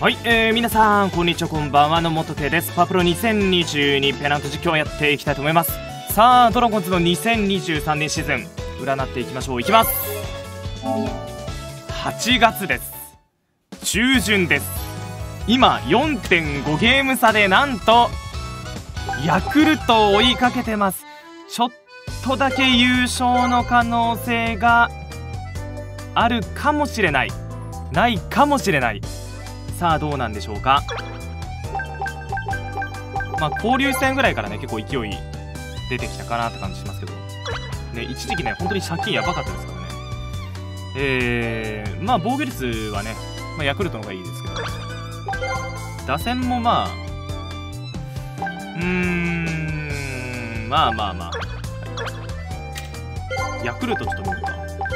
はい、皆さんこんにちは、こんばんは。の元圭です。パプロ2022ペナント実況をやっていきたいと思います。さあドラゴンズの2023年シーズン占っていきましょう。いきます。8月です。中旬です。今 4.5 ゲーム差でなんとヤクルトを追いかけてます。ちょっとだけ優勝の可能性があるかもしれない、ないかもしれない。さあどうなんでしょうか。交流戦ぐらいからね結構勢い出てきたかなって感じしますけどね。一時期ね本当に借金やばかったですからね。防御率はね、ヤクルトの方がいいですけど、打線もヤクルトちょっと見るか。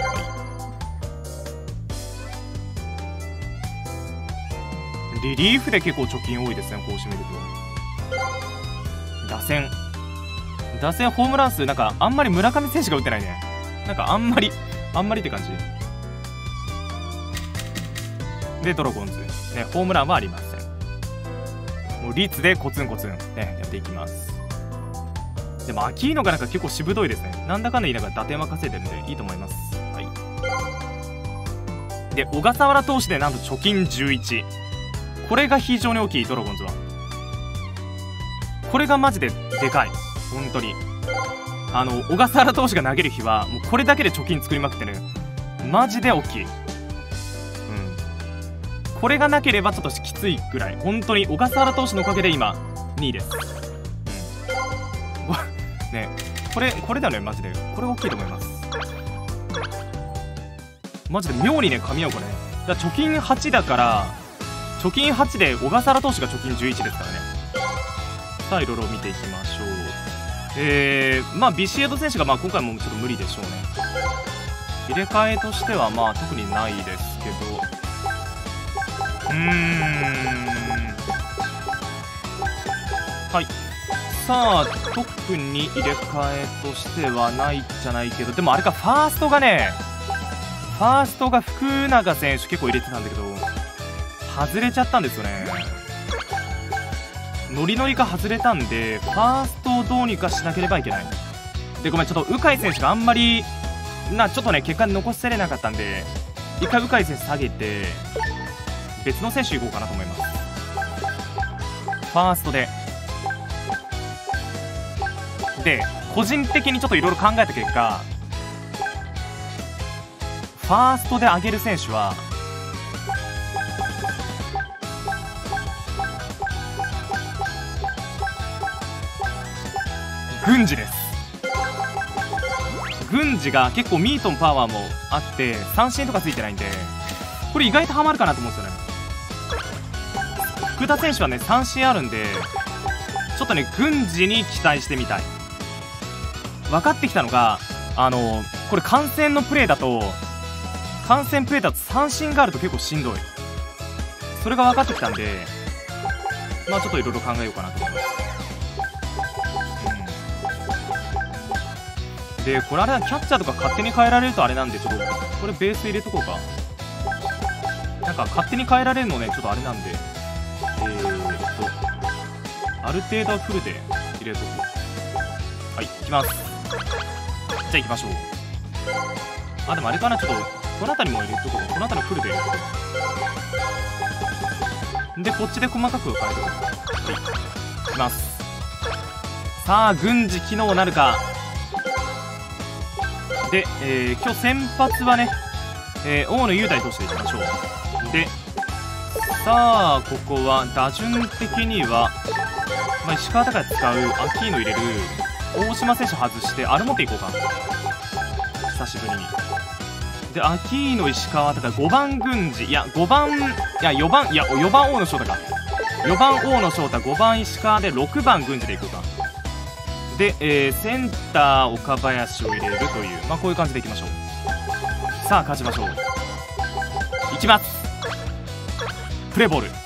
リリーフで結構貯金多いですね、こうしてみると。打線ホームラン数なんかあんまり村上選手が打ってないね。なんかあんまりって感じで、ドラゴンズねホームランはありません。もう率でコツンコツンねやっていきます。でもアキーノがなんか結構しぶといですね。なんだかんだ言いながら打点は稼いでるんでいいと思います。はい。で小笠原投手でなんと貯金11、これが非常に大きい。ドラゴンズはこれがマジででかい。本当に小笠原投手が投げる日はもうこれだけで貯金作りまくってね、マジで大きい。これがなければちょっときついぐらい。本当に小笠原投手のおかげで今2位です。ね、これだよね。マジでこれ大きいと思います。マジで妙にね噛み合うこれね。だから貯金8だから貯金8で小笠原投手が貯金11ですからね。さあいろいろ見ていきましょう。ビシエド選手が今回もちょっと無理でしょうね。入れ替えとしては特にないですけど、はい。さあ特に入れ替えとしてはないじゃないけど、でもあれか、ファーストが福永選手結構入れてたんだけど外れちゃったんですよね。ノリノリが外れたんでファーストをどうにかしなければいけない。でごめん、ちょっと鵜飼選手があんまりちょっとね結果残せれなかったんで、一回鵜飼選手下げて別の選手いこうかなと思います。ファーストで個人的にちょっといろいろ考えた結果、ファーストで上げる選手は郡司です。郡司が結構ミートンパワーもあって三振とかついてないんで、これ意外とハマるかなと思うんですよね。福田選手はね三振あるんでちょっとね郡司に期待してみたい。分かってきたのがこれ観戦プレーだと三振があると結構しんどい。それが分かってきたんでちょっといろいろ考えようかなと思います。でこれあれだ、キャッチャーとか勝手に変えられるとあれなんで、ちょっとこれベース入れとこうか。なんか勝手に変えられるのねちょっとあれなんで、ある程度はフルで入れとこう。はい、いきます。じゃあ行きましょう。でもあれかな、ちょっとこの辺りも入れとこう。この辺りフルで入れとこう。でこっちで細かく変えとこう。はい、いきます。さあ郡司機能なるか。で、今日先発はね、大野雄大投手でいきましょう。でさあここは打順的には、石川昂弥使う、アキーノ入れる、大島選手外してアルモテいこうか、久しぶりに。でアキーノ、石川昂弥、5番郡司、4番大野翔太か。4番大野翔太、5番石川で6番郡司でいこうか。で、センター岡林を入れるという、こういう感じでいきましょう。さあ勝ちましょう。いきます。プレーボール。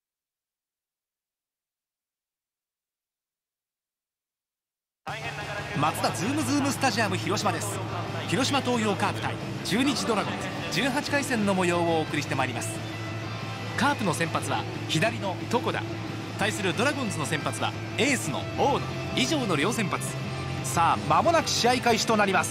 大変ながらマツダズームズームスタジアム広島です。広島東洋カープ対中日ドラゴンズ18回戦の模様をお送りしてまいります。カープの先発は左の床田、対するドラゴンズの先発はエースの大野、以上の両先発。さあ間もなく試合開始となります。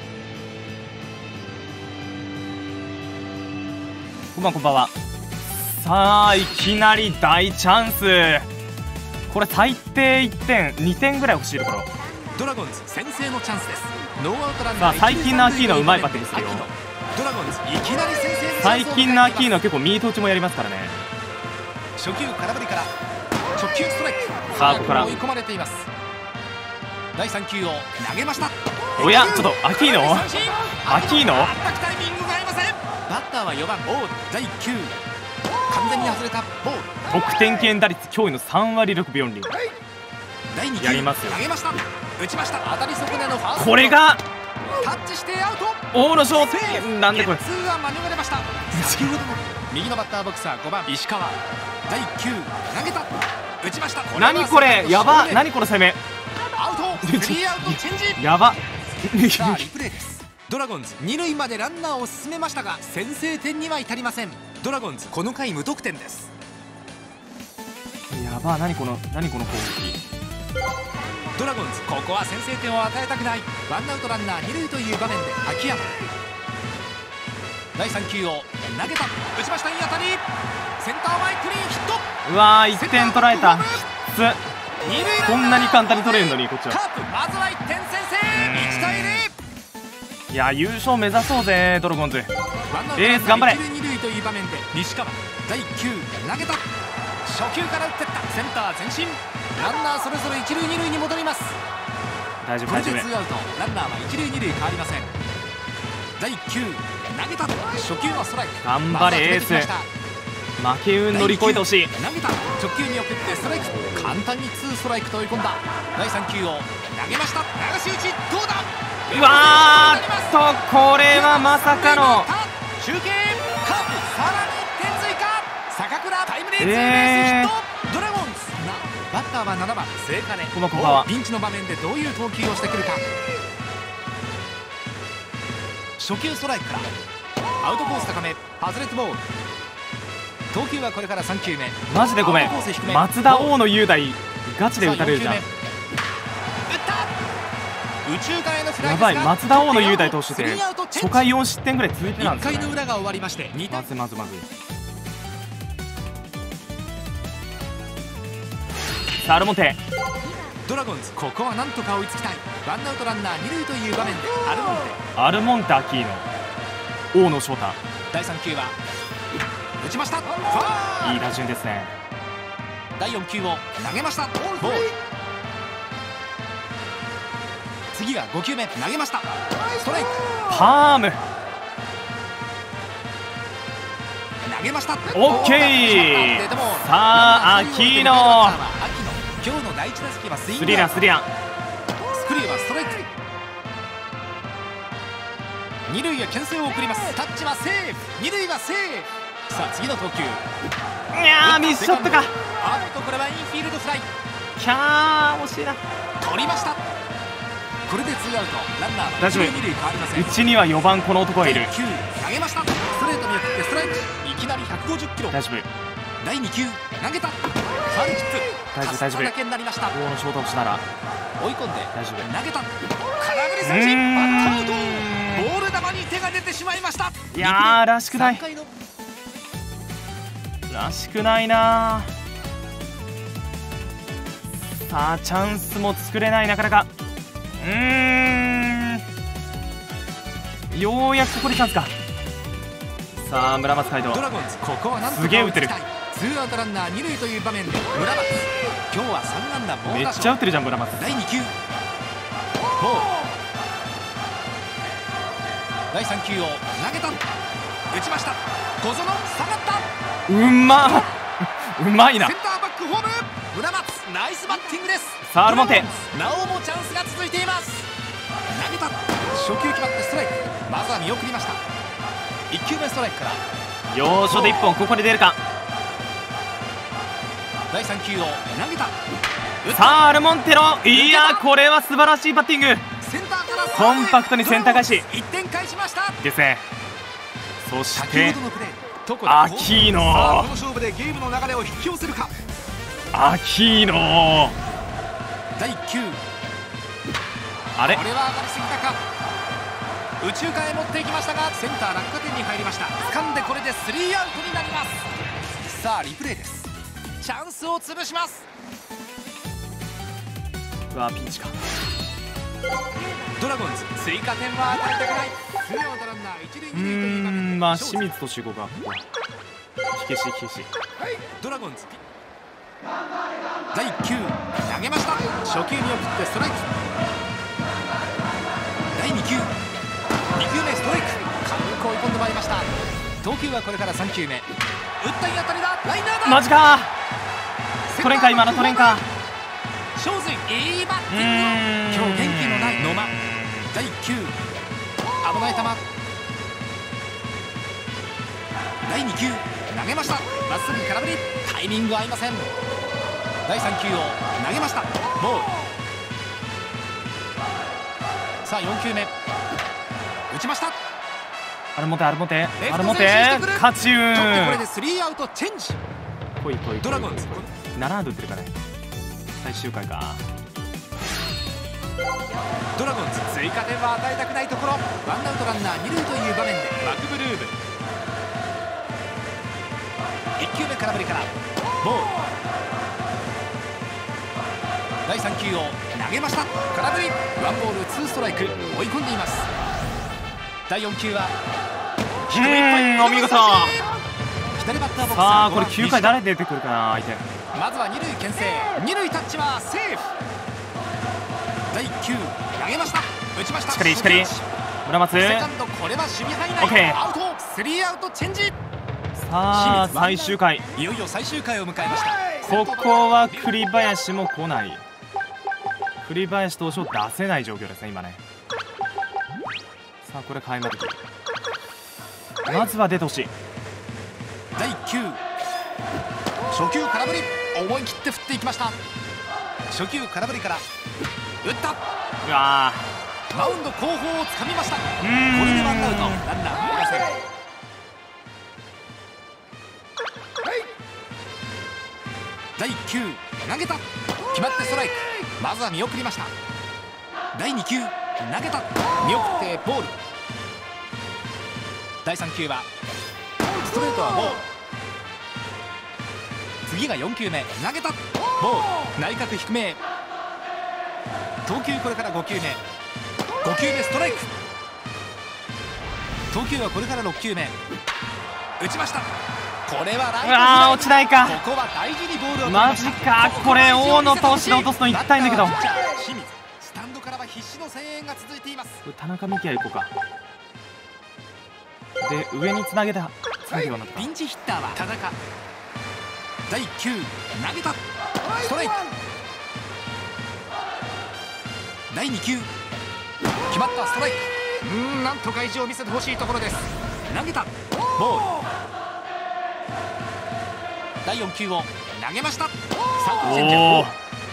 こんばんは。さあいきなり大チャンス。これ最低1点2点ぐらい欲しいところ。 ドラゴンズ先制のチャンスです。ノーアウトランナー。 さあ最近のアキーノうまいバッテリーですよ。 ドラゴンズいきなり先制の最近のアキーノは結構ミート打ちもやりますからね。 初球空振りから直球ストライク。 さあここから追い込まれています。第3球を投げました。 おやちょっとアキーノアキーノ全くタイミングが合いません。バッターは4番大野。第1球完全に外れたボール。 得点圏打率驚異の3割6分4厘。 第2球やりますよ。 投げました。打ちました。当たり損ねのファースト。 これがタッチしてアウト。 大野翔平なんでこれ。 ツーは免れました。先ほどの右のバッターボクサー5番石川。第1球投げた。打ちました。 何これやば。何この攻め。 アウト。スリーアウトチェンジ。 やば。 さあリプレイです。ドラゴンズ2塁までランナーを進めましたが先制点には至りません。ドラゴンズこの回無得点です。 やば。何この攻撃。 ドラゴンズここは先制点を与えたくない。ワンアウトランナー2塁という場面で秋山。第3球を投げた。打ちました。いい当たり。センター前クリーンヒット。 うわー1点取られた。きつ。こんなに簡単に取れるのにこっちは。 カープまずは1点先制。1対0。 いや優勝目指そうぜドラゴンズ。エース頑張れ。 1塁2塁という場面で西川。第1球投げた。初球から打ってったセンター前進。ランナーそれぞれ1塁2塁に戻ります。 大丈夫これで2アウト。ランナーは1塁2塁変わりません。第1球投げた。初球はストライク。 頑張れエース。負け運乗り越えてほしい。 投げた。直球に送ってストライク。簡単に2ストライクと追い込んだ。第3球を投げました。流し打ちどうだ。 うわーっとこれはまさかの中継。カープさらに1点追加。坂倉タイムリーツーベースヒット。ドラゴンズバッターは7番末金。ピンチの場面でどういう投球をしてくるか。初球ストライクからアウトコース高め外れてボール。投球はこれから3球目。 マジでごめん。松田大野雄大ガチで打たれるじゃん。 打った。宇宙間へのフライ。 やばい。松田大野雄大投手って初回4失点ぐらい続いてたんですよね。 1回の裏が終わりまして2点。 まずさあアルモンテ。 ドラゴンズここはなんとか追いつきたい。ワンアウトランナー2塁という場面でアルモンテアキーノ大野翔太。 第3球は打ちました。 いい打順ですね。 第4球を投げました。ボール。次は5球目投げました。ストライク。 パーム投げました。 オッケー。さあアキーノ。 今日の第1打席はスリラン。 スクリューはストライク。2塁へ牽制を送ります。タッチはセーフ。2塁はセーフ。さあ次の投球。 いやーミスショットか。 あっとこれはインフィールドフライ。 キャー惜しいな。 取りました。これで2アウト。ランナーは大丈夫。 2塁変わりません。 うちには4番この男がいる。 投げました。ストレートに送ってストライク。いきなり150キロ。 大丈夫。 第2球投げた。ファウルチップ。 大丈夫。 だけになりました。 大野翔太推しなら追い込んで大丈夫。 投げた。空振り三振。バッターアウト。ボール球に手が出てしまいました。 いやーらしくない。らしくないな。さあチャンスも作れないなかなか。ようやくここでチャンスか。さあ村松海斗。 ドラゴンズここはなんとかすげえ打ってる。 2アウトランナー2塁という場面で村松。今日は3安打猛打賞。 めっちゃ打ってるじゃん村松。 第2球ボール。第3球を投げた。打ちました。小園下がった。 うまいな。 センターバックホーム。村松ナイスバッティングです。 さあアルモンテ。 なおもチャンスが続いています。投げた。初球決まってストライク。まずは見送りました。1球目ストライクから要所で1本ここで出るか。 第3球を投げた。打さあアルモンテロ、いやこれは素晴らしいバッティング。コンパクトにセンター返し 1点返しましたですね。そして先ほどのプレーアキーノ、 さあこの勝負でゲームの流れを引き寄せるか。 アキーノ、 第9、 あれこれは上がりすぎたか。宇宙間へ持っていきましたがセンター落下点に入りました。掴んでこれでスリーアウトになります。さあリプレイです。チャンスを潰します。 うわピンチか。 ドラゴンズ追加点は与えたくない。ツーアウトランナー一塁二塁という場面でまあ清水と守護が火消し火消し。 ドラゴンズ第9、投げました。初球見送ってストライク。第2球、2球目ストライク。軽く追い込んでまいりました。投球はこれから3球目。打ったい当たりだ。ライナーだ。 マジか。取れんか今の取れんか。 正髄いいバッティング。今日元気のない野間。第9、危ない球。第2球投げました。まっすぐ空振り。タイミング合いません。第3球を投げました。ボール。さあ4球目打ちました。 アルモテアルモテレフトアルモテ前進してくる。 勝ち運。 ちょっとこれでスリーアウトチェンジ。 来い来い。 ドラゴンズ 7ラウンド打ってるかね。最終回か。 ドラゴンズ追加点は与えたくないところ。ワンアウトランナー2塁という場面でマクブルーム。1球目空振りからボール。第3球を投げました。空振り。ワンボールツーストライク。追い込んでいます。第4球はお見事。 左バッターボックス。 さあこれ9回誰出てくるかな相手。 まずは2塁牽制。2塁タッチはセーフ。第1球投げました。打ちました。 しっかりしっかり。村松。 セカンドこれは守備範囲内。 オッケー。 アウト。スリーアウトチェンジ。 さあ最終回。 いよいよ最終回を迎えました。 ここは栗林も来ない。栗林投手を出せない状況ですね今ね。さあこれ開幕。まずは出てほしい。 第1球初球空振り。思い切って振っていきました。初球空振りから打った。 うわマウンド後方をつかみました。これでワンアウトランナーありません。第1球投げた。決まってストライク。まずは見送りました。第2球投げた。見送ってボール。第3球はストレートはボール。次が4球目投げた。ボール。内角低めへ。投球これから5球目。5球目ストライク。投球はこれから6球目。打ちました。これはライトフライ。 落ちないか。 ここは大事にボールを取りマました。 ジか。これ大野投手で落とすの痛いんだけど。 清水。スタンドからは必死の声援が続いています。 田中美希也行こうか。で上につなげた。 ピンチヒッターは田中。第1球投げた。ストライク。第2球決まったストライク。なんとか意地を見せてほしいところです。投げた。ボール。第4球を投げました。サードチェンジアップ。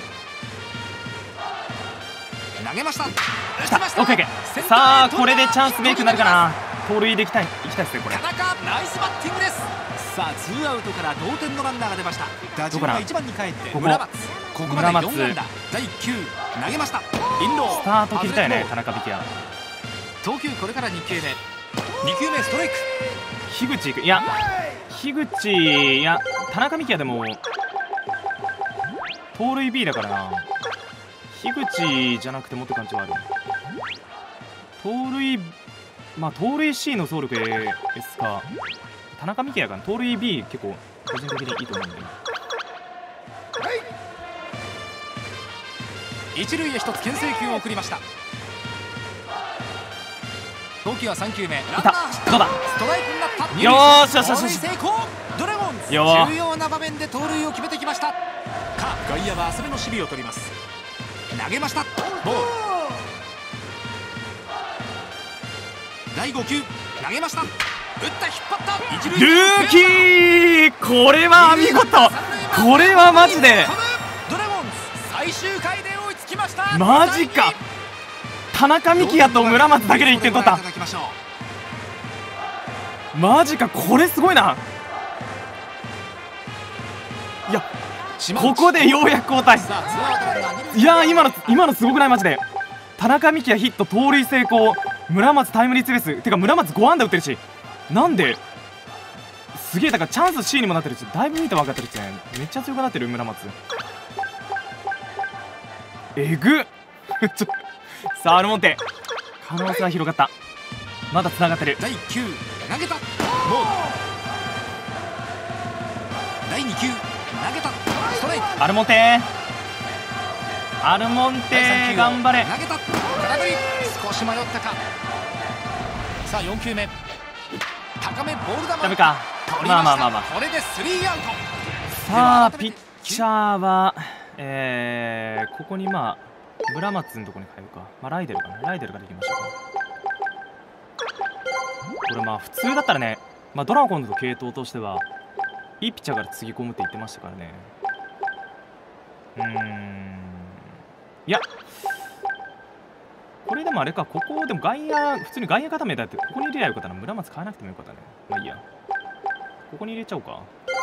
投げました。打ちました。 オッケーオッケー。さあこれでチャンスメイクになるかな。盗塁でいきたいですねこれ。 田中ナイスバッティングです。さあツーアウトから同点のランナーが出ました。打順は1番に帰って村松。ここまで4安打。第1球投げました。インロー。 スタート切りたいね田中美希也。 投球これから2球目。2球目ストライク。 樋口いく。いや樋口いや田中美希也でも盗塁 B だからな。樋口じゃなくてもって感じはある。盗塁盗塁 C の走力 S か田中美希也かな。盗塁 B 結構個人的にいいと思うんで。 一塁へ1つ牽制球を送りました。投球は3球目。ランナー走った。 どうだ。 ストライクになった。 よーしよしよしよし。 成功。ドラゴンズ重要な場面で盗塁を決めてきました。外野は浅めの守備を取ります。投げました。ボール。第5球投げました。打った引っ張った一塁。 ルーキーこれは見事。これはマジでドラゴンズ最ました。 マジか。田中幹也と村松だけで1点取った。マジか、これすごいな。いや、ここでようやく交代。いやー、今のすごくない？マジで田中幹也ヒット、盗塁成功、村松タイムリーツーベース。てか村松5安打打ってるし、なんですげえ。だからチャンス C にもなってるし、だいぶ見て分かってるしね。めっちゃ強くなってる村松。えぐっさあアルモンテ、可能性は広がった。まだつながってる。 第1球投げた、ボール。第2球投げた、ストライク。 アルモンテ頑張れ。 投げた、空振り。少し迷ったか。さあ4球目、高めボール球。 ダメか。まあこれでスリーアウト。 さあピッチャーはここに村松のところに変えるか。ライデルかな。ライデルからいきましょうか。これ普通だったらね、ドラゴンズの系統としてはいいピッチャーからつぎ込むって言ってましたからね。いや、これでもあれか。ここでも普通に外野固めだって、ここに入れりゃよかったな。村松変えなくてもよかったね。まあいいや、ここに入れちゃおうか。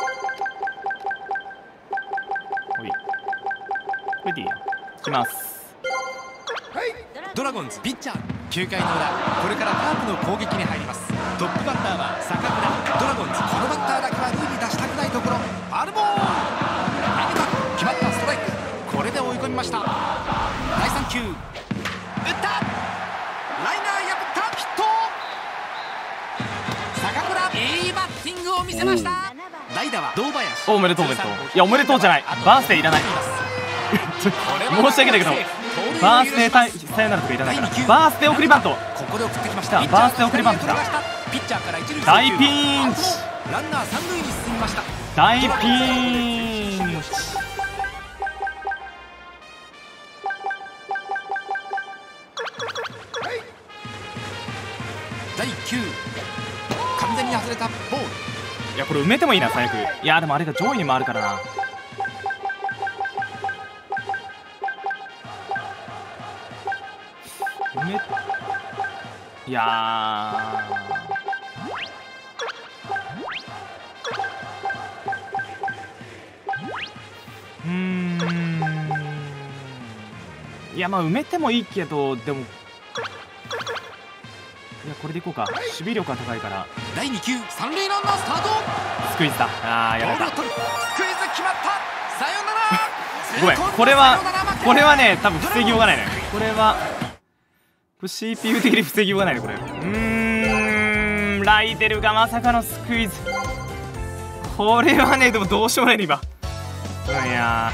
おい、これでいいや。いきます。 ドラゴンズピッチャー9回の裏、これからカープの攻撃に入ります。トップバッターは坂倉。ドラゴンズこのバッターだけは塁に出したくないところ。ファウルボール、投げた、決まった、ストライク。これで追い込みました。第3球打った、ライナー破った、ヒット。坂倉いいバッティングを見せました。代打は堂林。 おめでとう。いや、おめでとうじゃない、バースデーいらない。申し訳ないけど、バースデーさよならとかいらないから。バースデー送りバント。 ここで送ってきました。バースデー送りバントだ。 ピッチャーから一塁、 大ピンチ。 ランナー三塁に進みました。 大ピンチ。 第1球完全に外れた、ボール。 いや、これ埋めてもいいな、最悪。いやでもあれが上位に回るからな。いやいや、埋めてもいいけど、でもいや、これでいこうか。守備力が高いから。 第2球三塁ランナースタート。 スクイズだ。やられた。 スクイズ決まった。さよなら。 ごめん、これはね、多分防ぎようがないね。これはCPU 的に防ぎようがないね。これライデルがまさかのスクイズ。これはね、でもどうしようもないね今。いや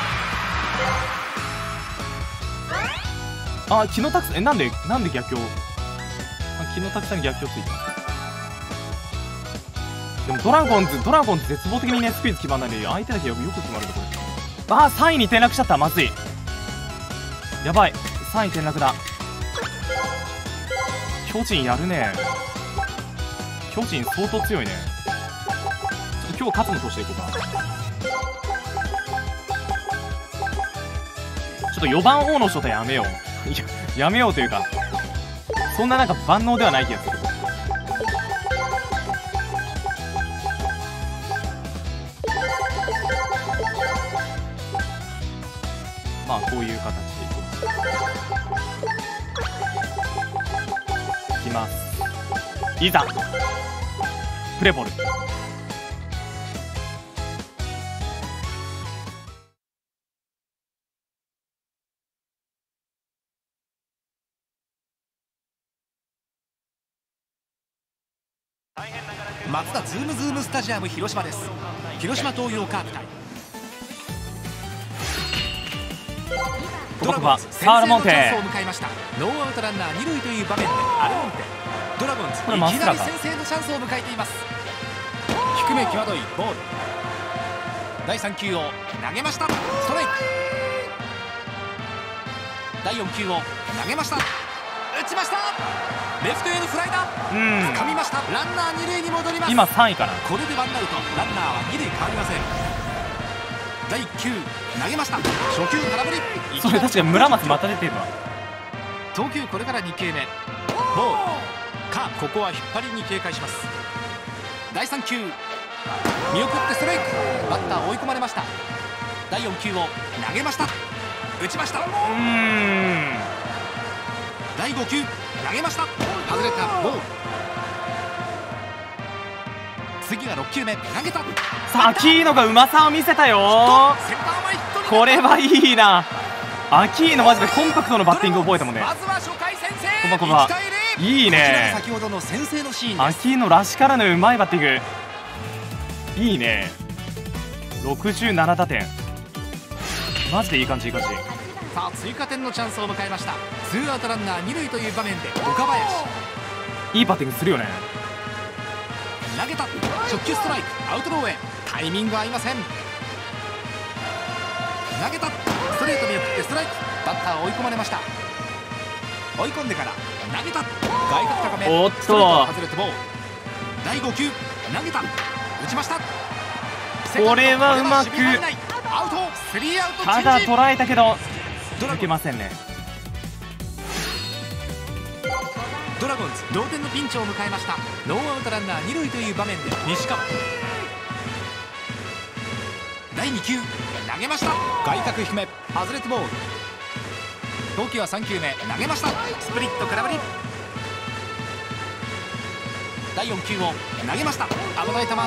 木野拓さん、なんで逆境。木野拓さんに逆境ついた。でもドラゴンズ絶望的にね、スクイズ決まんないで、相手だけよく決まるところ。3位に転落しちゃった。まずい。やばい、3位転落だ。巨人やるね。巨人相当強いね。ちょっと今日勝つのとしていこうか。ちょっと4番王の人とやめよう。いや、やめようというか、そんな万能ではない気がする。こういう形でいきます。いざプレボル。 マツダズームスタジアム広島です。広島東洋カープ対ドラゴンズ。先制のチャンスを迎えました。ノーアウトランナー2塁という場面でアルモンテ。ドラゴンズいきなり先制のチャンスを迎えています。低め際どいボール。第3球を投げました。ストライク。第4球を投げました。打ちました。レフトへのフライだ。掴みました。ランナー2塁に戻ります。 今3位かな。 これでワンアウト、ランナーは2塁変わりません。 第1球投げました。初球空振り。 それ確かに村松また出てるわ。 投球これから2球目ボールか。ここは引っ張りに警戒します。第3球見送ってストライク。バッター追い込まれました。第4球を投げました。打ちました。第5球投げました。外れたボール。次が6球目投げた。 さあアキーノがうまさを見せたよ。これはいいな。アキーノマジでコンパクトのバッティング覚えたもんね。 まずは初回先制。 こばこばいいね。 先ほどの先制のシーンです。 アキーノらしからぬうまいバッティングいいね。67打点マジでいい感じいい感じ。 さあ追加点のチャンスを迎えました。ツーアウトランナー2塁という場面で岡林いいバッティングするよね。 投げた。直球ストライク。アウトローへ。タイミング合いません。投げた。ストレート見送ってストライク。バッター追い込まれました。追い込んでから投げた。外角高め。 おっとストレート外れてボール。第5球投げた。打ちました。 これはうまくアウト。スリーアウト。 ただ捉えたけど抜けませんね。 ドラゴンズ同点のピンチを迎えました。ノーアウトランナー2塁という場面で西川第2球投げました。外角低め外れてボール。投球は3球目投げました。スプリット空振り。第4球を投げました。危ない球。さ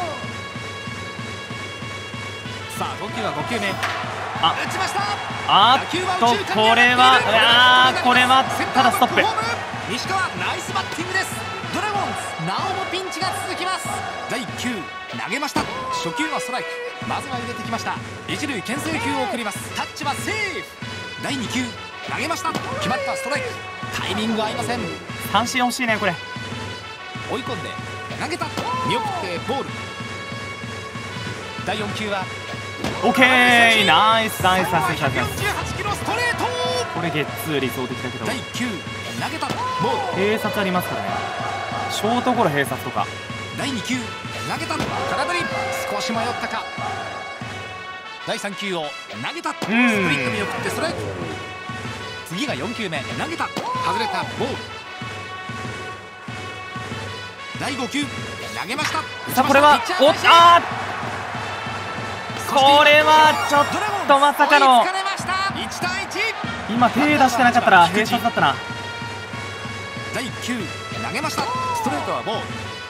あ投球は5球目打ちました。 あっとこれはただストップ。 西川ナイスバッティングです。ドラゴンズなおもピンチが続きます。第1球投げました。初球はストライク。まずは入れてきました。一塁牽制球を送ります。タッチはセーフ。第2球投げました。決まったストライク。タイミング合いません。 三振欲しいねこれ。 追い込んで投げた。見送ってボール。第4球はオッケーナイスナイスナイスナイスナイス。 148キロストレート。 これゲッツー理想的だけど第1球投げたボール。 併殺ありますからね。ショートゴロ併殺とか。 第2球投げた。空振り。少し迷ったか。第3球を投げた。スプリット見送ってストライク。次が4球目投げた。外れたボール。第5球投げました。 さあこれはこれはちょっとまさかの。今手出してなかったら併殺だったな。 第1球投げました。ストレートはボール。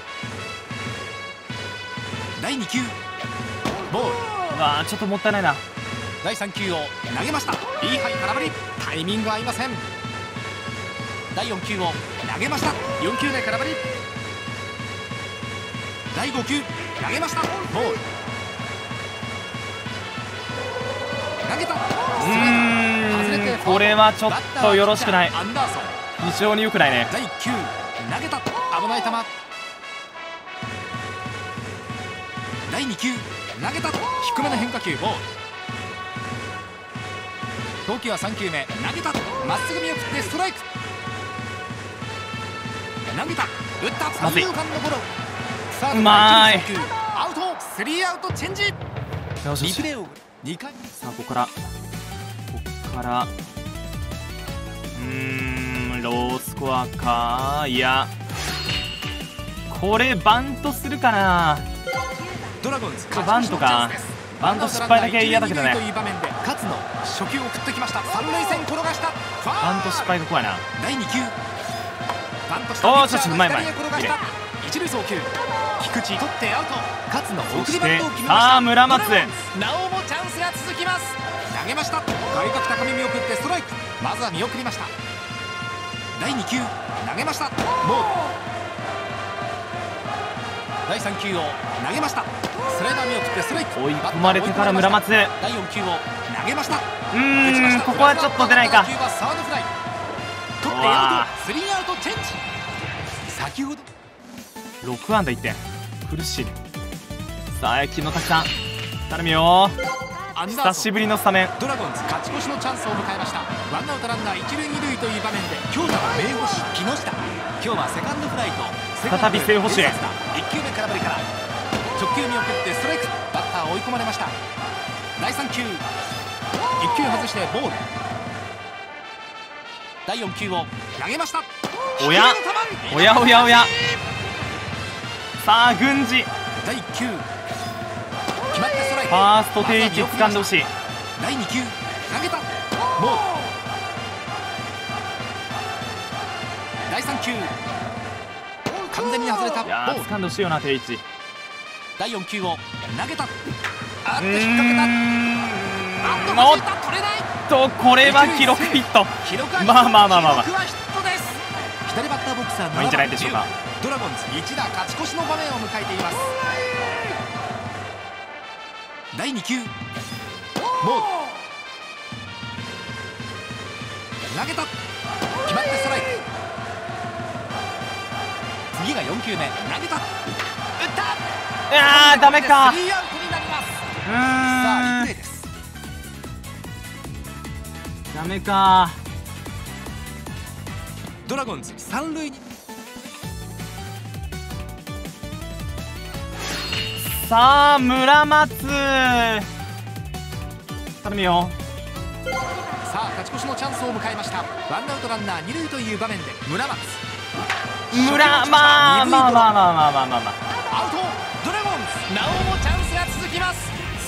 第2球ボール。 ちょっともったいないな。 第3球を投げました。いいハイ空振り。タイミング合いません。第4球を投げました。4球目空振り。第5球投げました。ボール。投げた。 これはちょっとよろしくない。非常に良くないね。 第1球投げた。危ない球。第2球投げた。低めの変化球ボール。投球は3球目投げた。まっすぐ見送ってストライク。投げた。打った。三遊間のゴロ。 うまい。 アウト。スリーアウトチェンジ。 よしリプレイを2回。 さあここからロースコアか。いやこれバントするかな。 ドラゴンズバントか。バント失敗だけ嫌だけどね。 勝野初球を送ってきました。三塁線転がした。 バント失敗が怖いな。 第2球バントした。 おおちょっとうまい。 一塁送球。菊池取ってアウト。勝野送りバントを決めました。 さあ村松なおもチャンスが続きます。投げました。外角高め見送ってストライク。まずは見送りました。第2球投げました。ボール。第3球を投げました。スライダー見送ってストライク。 追い込まれてから村松。 第4球を投げました。 ここはちょっと出ないか。 サードフライ。取ってアウト。スリーアウトチェンジ。先ほど 6安打1点苦しいね。さあ木野拓さん頼むよ。久しぶりのスタメン。 ドラゴンズ勝ち越しのチャンスを迎えました。ワンアウトランナー一塁二塁という場面で強打の名捕手木下。今日はセカンドフライと再び正捕手へ。 1球目空振りから直球見送ってストライク。バッター追い込まれました。第第3球、1球外してボール。第4球を投げました。 おやおやおやおや。さあ郡司、 第1球決まってストライク。 ファースト定位置掴んでほしい。 第2球投げたボール。第3球完全に外れたボいやール。 掴んでほしいよな定位置。 第4球を投げた。あっと引っ掛けた。あっとおっ弾いた。取れない。 とこれは記録ヒット。 記録はヒット。 まあまあまあまあまあ記録はヒットです。左バッターボックスは7番いいんじゃないでしょうか。 ドラゴンズ一打勝ち越しの場面を迎えています。第2球ボール投げた。決まってストライク。次が4球目投げた。打った。 いやーダメか。 スリーアウトになります。 うさあーんリプレイです。 ダメか。 ドラゴンズ三塁に。 さあ村松頼むよ。 さあ勝ち越しのチャンスを迎えました。ワンアウトランナー二塁という場面で村松。 まあまあまあまあまあまあまあまあまあ。 アウト。ドラゴンズなおもチャンスが続きます。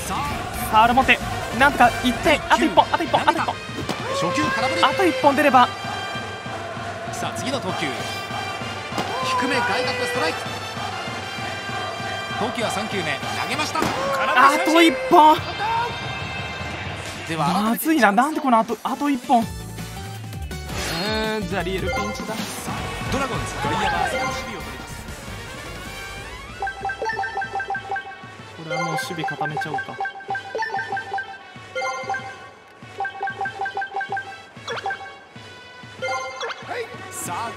さあさあアルモテなんとか1点、あと1本あと1本あと1本初球空振り。 あと1本出れば。 さあ次の投球低め外角ストライク。投球は3球目投げました。 あと1本。 ではまずいな。なんでこのあと1本。ジャリエルピンチだ。 ドラゴンズ外野が守備を取ります。 これはもう守備固めちゃおうか。 さあ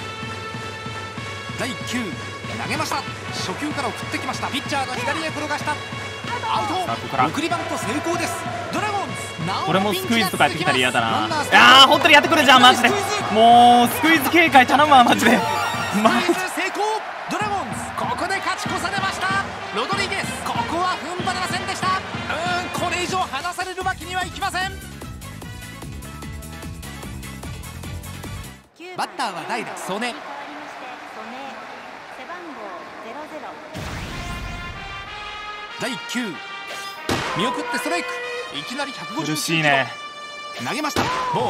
第1球投げました。初球から送ってきました。ピッチャーが左へ転がした。アウト。送りバント成功です。ドラゴンズこれもスクイズとかやってきたら嫌だな。 ランナースいやー本当にやってくるじゃんマジで。もうスクイズ警戒頼むわマジで。マジスクイズ成功。ドラゴンズここで勝ち越されました。ロドリゲスここは踏ん張れませんでした。これ以上離されるわけにはいきません。バッターは代打曽根。第1球見送ってストライク。いきなり150キロ。 苦しいね。 投げましたボー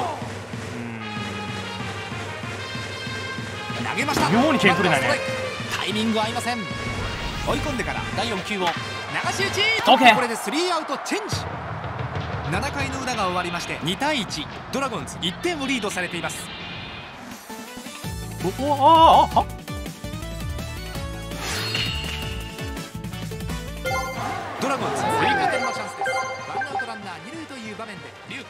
ル。投げました。 妙に点取れないね。 タイミング合いません。追い込んでから第4球を流し打ち。 オッケー。 これで3アウトチェンジ。7回の裏が終わりまして2対1。ドラゴンズ1点をリードされています。ドラゴンズ追加点のチャンスです。ワンアウトランナー二塁という場面でリュー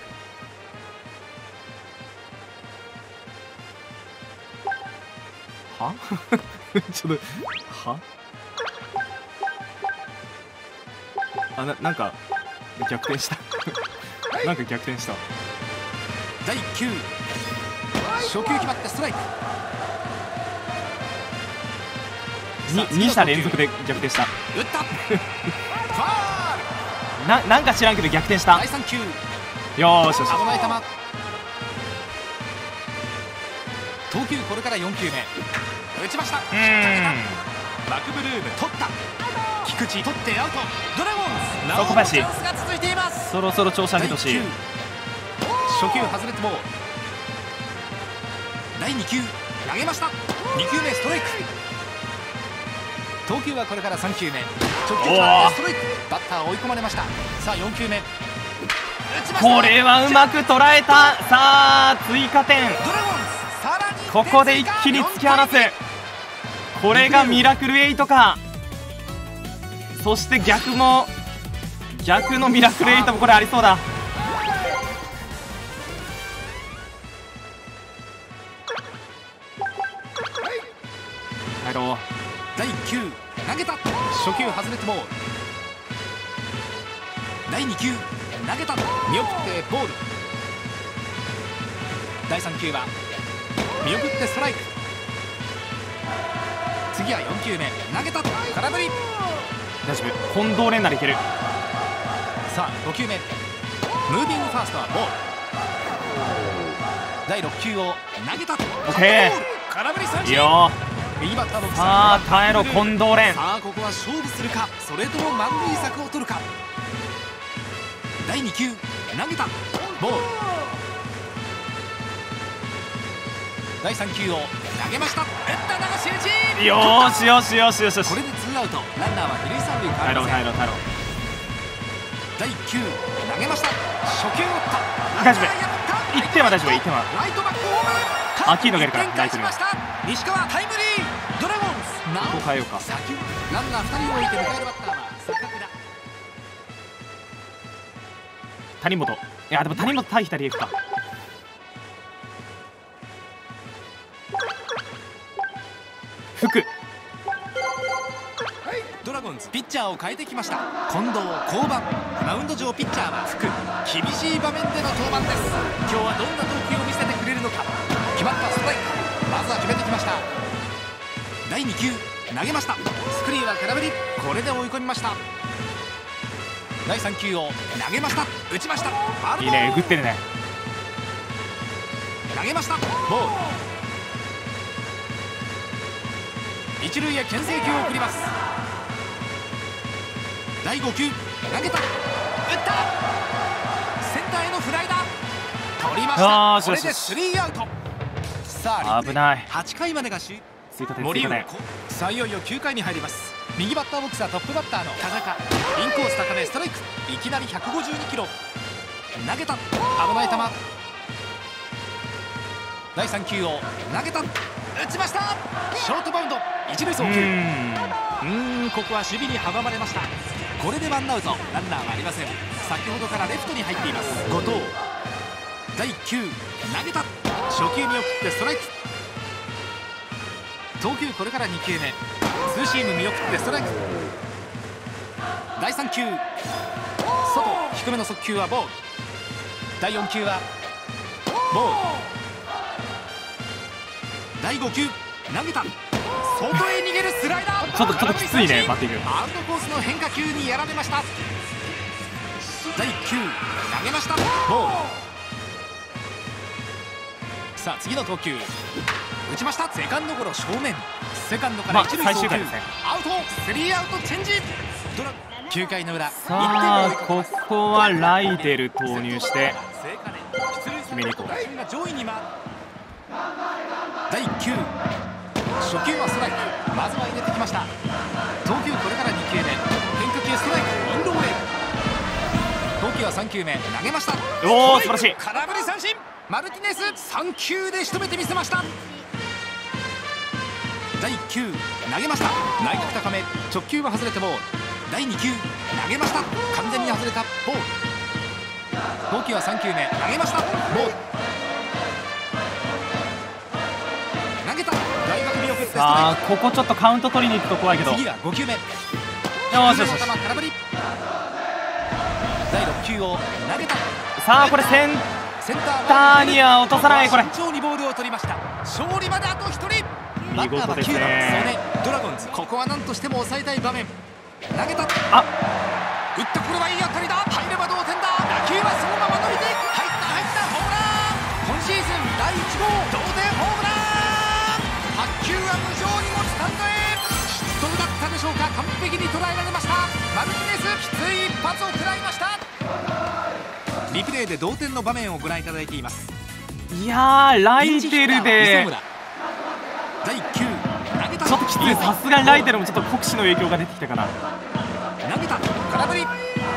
ク。 はちょっとはなんか逆転したなんか逆転した。 第1球初球決まってストライク。 2者連続で逆転した。 打ったファール。 なんか知らんけど逆転した。 第3球よーしよし。 危ない球。投球これから4球目打ちました。引っ掛けた。マクブルーム取った。菊池取ってアウト。ドラゴンズなおもチャンスが続いています。 そろそろ調子上げてほしい。 初球外れても第2球投げました。2球目ストライク。投球はこれから3球目直球からストライク。バッター追い込まれました。さあ4球目打ちました。 これはうまく捉えた。さあ追加点。 ドラゴンズさらにここで一気に突き放す。これがミラクル8か。そして逆のミラクル8もこれありそうだ。入ろう。 第1球投げた。初球外れても第2球投げた。見送ってボール。第3球は見送ってストライク。次は4球目投げた。空振り。 大丈夫。近藤連打でいける。 さあ5球目、ムービングファーストはボール。第6球を投げた。 オッケー、 空振り三振。 いいよ。 右バッターボックス。 さあ耐えろ近藤蓮。 さあここは勝負するか、それとも満塁策を取るか。第2球投げた、ボール。第3球を投げました、打った流し打ち。 よーしよしよしよしよし。 これで2アウト、ランナーは二塁三塁変わ耐えろりません。 耐えろ耐えろ。 第1球投げました、初球を打った。 大丈夫、1点は大丈夫、1点は。 ライトバックホームラン。 アキーノがいるからライトには。 西川タイムリー。ドラゴンズここ変えようか。 先ランナー2人を置いて迎えるバッターは坂倉。 谷本、いやでも谷本対左へ行くか。福、 ドラゴンズピッチャーを変えてきました。近藤降板。マウンド上ピッチャーは福。厳しい場面での登板です。今日はどんな投球を見せてくれるのか。決まったストライク、まずは決めてきました。第2球投げました、スクリーンは空振り。これで追い込みました。第3球を投げました、打ちました、ファウルボール。 いいね、グってるね。 投げました、ボール。一塁へ牽制球を送ります。第5球投げた、打った、センターへのフライだ、取りました。これで3アウト。さあ危ない。 8回までが終。 追加点追森加点。 さあいよいよ9回に入ります。右バッターボックスはトップバッターの田中。インコース高めストライク、いきなり152キロ投げた、危ない球。第3球を投げた、打ちました、ショートバウンド、一塁送球。ここは守備に阻まれました。これでワンアウト、ランナーはありません。先ほどからレフトに入っています後藤。第1球投げた、初球見送ってストライク。投球これから2球目、ツーシーム見送ってストライク。第3球外低めの速球はボール。第4球はボール。第5球投げた、外へ逃げるスライダー。 ちょっときついね、バッティング。 アウトコースの変化球にやられました。第1球投げました、ボール。さあ次の投球、打ちました、セカンドゴロ正面。セカンドから一塁送球、アウト、3アウトチェンジ。9回の裏、 さあここはライデル投入して決めに行こう。 第1球初球はストライク、まずは入れてきました。投球これから2球目、変化球ストライク、インローへ。投球は3球目投げました、 おお素晴らしい。 空振り三振。マルティネス3球で仕留めてみせました。第1球投げました、内角高め、直球は外れてボール。第2球投げました、完全に外れたボール。投球は3球目投げました、ボール。投げた、大学見送ってストライク。 さあここちょっとカウント取りに行くと怖いけど。 次は5球目、 よしよしよし。 空振り。第6球を投げた。 さあこれセンターには落とさない。これ慎重にボールを取りました。勝利まであと1人。 見事ですね。 バッターは9番曽根。ドラゴンズここは何としても抑えたい場面。投げた、 あ、 打った、これはいい当たりだ、入れば同点だ。打球はそのまま伸びていく、入った、ホームラン。今シーズン第1号同点ホームラン。白球は無情にもスタンドへ。ヒットだったでしょうか、完璧に捉えられました。マルティネス、きつい一発を食らいました。リプレイで同点の場面をご覧いただいています。 いやーライデルで第1球投げた、 ちょっときつい。さすがにライデルもちょっと酷使の影響が出てきたかな。 投げた、空振り。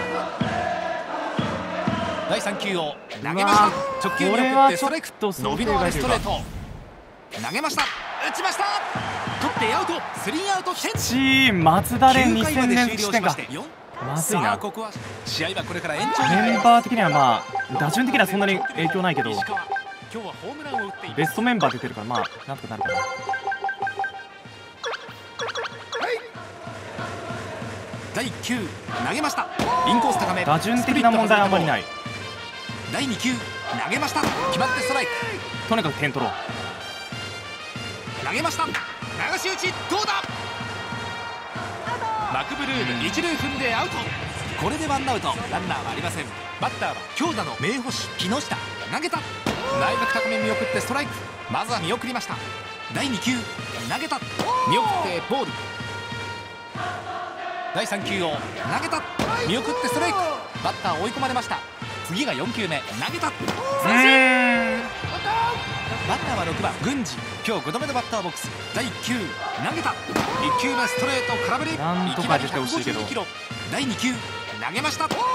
第3球を投げました、直球に送ってストライク、伸びのあるストレート。投げました、打ちました、取ってアウト、3アウトチェンジ。 チーム松田連2戦連続失点か。まずいな。 ここは試合はこれから延長に。 メンバー的にはまあ打順的にはそんなに影響ないけど、 今日はホームランを打っています。 ベストメンバー出てるからまあなんとかなるかな。 第1球投げました、インコース高め、 打順的な問題はあんまりない。 第2球投げました、決まってストライク。 とにかく点取ろう。 投げました、流し打ち、どうだ。マクブルーム一塁踏んでアウト。 これでワンアウト、ランナーはありません。バッターは強打の名捕手木下。投げた、内角高め見送ってストライク。まずは見送りました。第2球投げた、見送ってボール。第3球を投げた、見送ってストライク。バッター追い込まれました。次が4球目投げた、三振。バッターは6番郡司。今日5度目のバッターボックス。第1球投げた、1球目ストレート空振り。 なんとか出てほしいけど。 第2球投げました、ボール。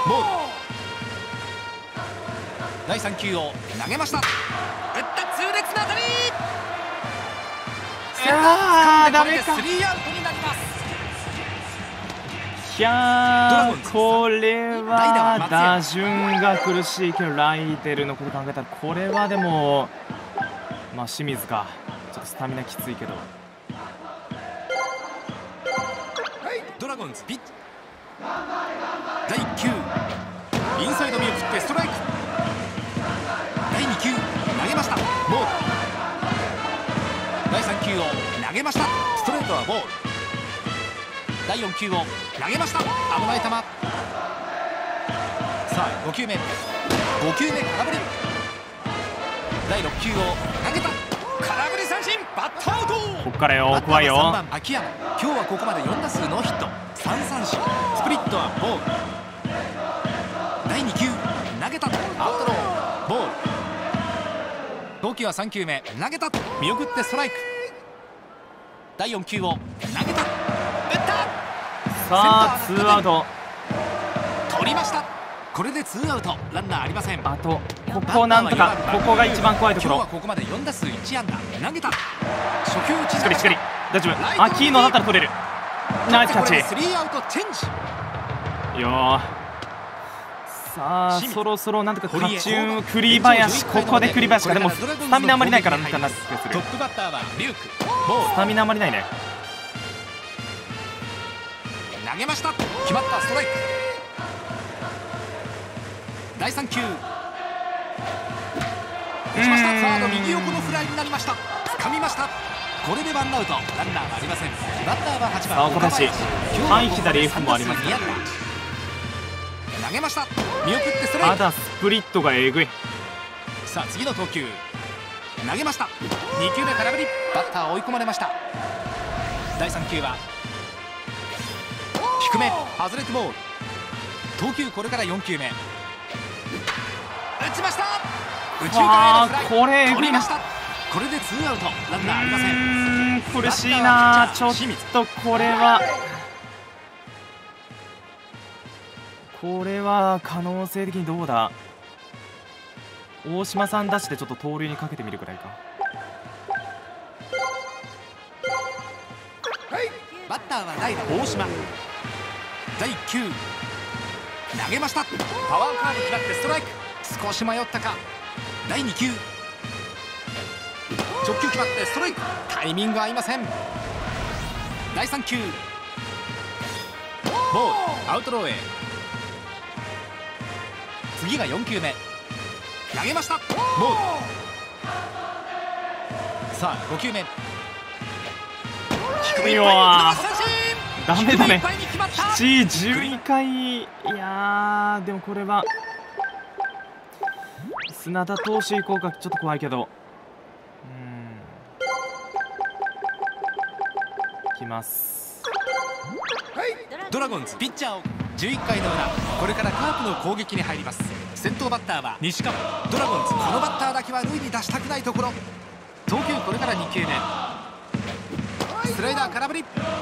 第3球を投げました、打った痛烈な当たり。 ダメか。 スリーアウトになります。 いやー、これは打順が苦しいけど、ライデルのこと考えたらこれはでもまあ清水か、ちょっとスタミナきついけど。 ドラゴンズピッチ。第1球インサイド見送ってストライク。第2球投げました、ボール。第3球を投げました、ストレートはボール。第4球を投げました、危ない球。さあ5球目空振り。第6球を投げた、空振り三振、バットアウト。 こっからよ、怖いよ。 3番秋山。今日はここまで4打数ノーヒット、3三振、スプリットはボール。第2球投げた、アウトロー、ボール。投球は3球目投げた、見送ってストライク。第4球を投げた、打った。 さあツーアウト取りました。これでツーアウト、ランナーありません。 あとここなんとか、ここが一番怖いところ。 今日はここまで4打数1安打、投げた、初球打ち。 しっかりしっかり、大丈夫。アキーノだったら取れる。ナイスキャッチ。 スリーアウトチェンジ。 よー、さあそろそろなんとか勝ち運栗林。ここで栗林か。でもスタミナあまりないからなんかなって気がする。 トップバッターはリューク。 スタミナあまりないね。 投げました、決まった、ストライク。第3球打ちました、サード右横のフライになりました。掴みました。これでワンアウト、ランナーはありません。バッターは8番岡林。半左 F もありますから。 投げました、見送ってストライク。 ただスプリットがえぐい。 さあ次の投球投げました、2球目空振り。バッター追い込まれました。第3球は低め外れてボール。投球これから4球目打ちました、右中間へのフライ。 これ取りました。これでツーアウト、ランナーありません。 苦しいな。ちょっとこれは可能性的にどうだ。大島さん出してちょっと盗塁にかけてみるくらいか。 バッターは代打大島。第1球投げました、パワーカーブ決まってストライク。少し迷ったか。第2球直球決まってストライク。タイミング合いません。第3球ボール、アウトローへ。次が4球目投げました、ボール。さあ5球目低めいっぱいに三振。 ダメだね。 7、 12回。いやーでもこれは砂田投手以降がちょっと怖いけど、いきます。 ドラゴンズピッチャーを11回の裏、これからカープの攻撃に入ります。先頭バッターは西川。ドラゴンズこのバッターだけは塁に出したくないところ。投球これから2球目スライダー空振り。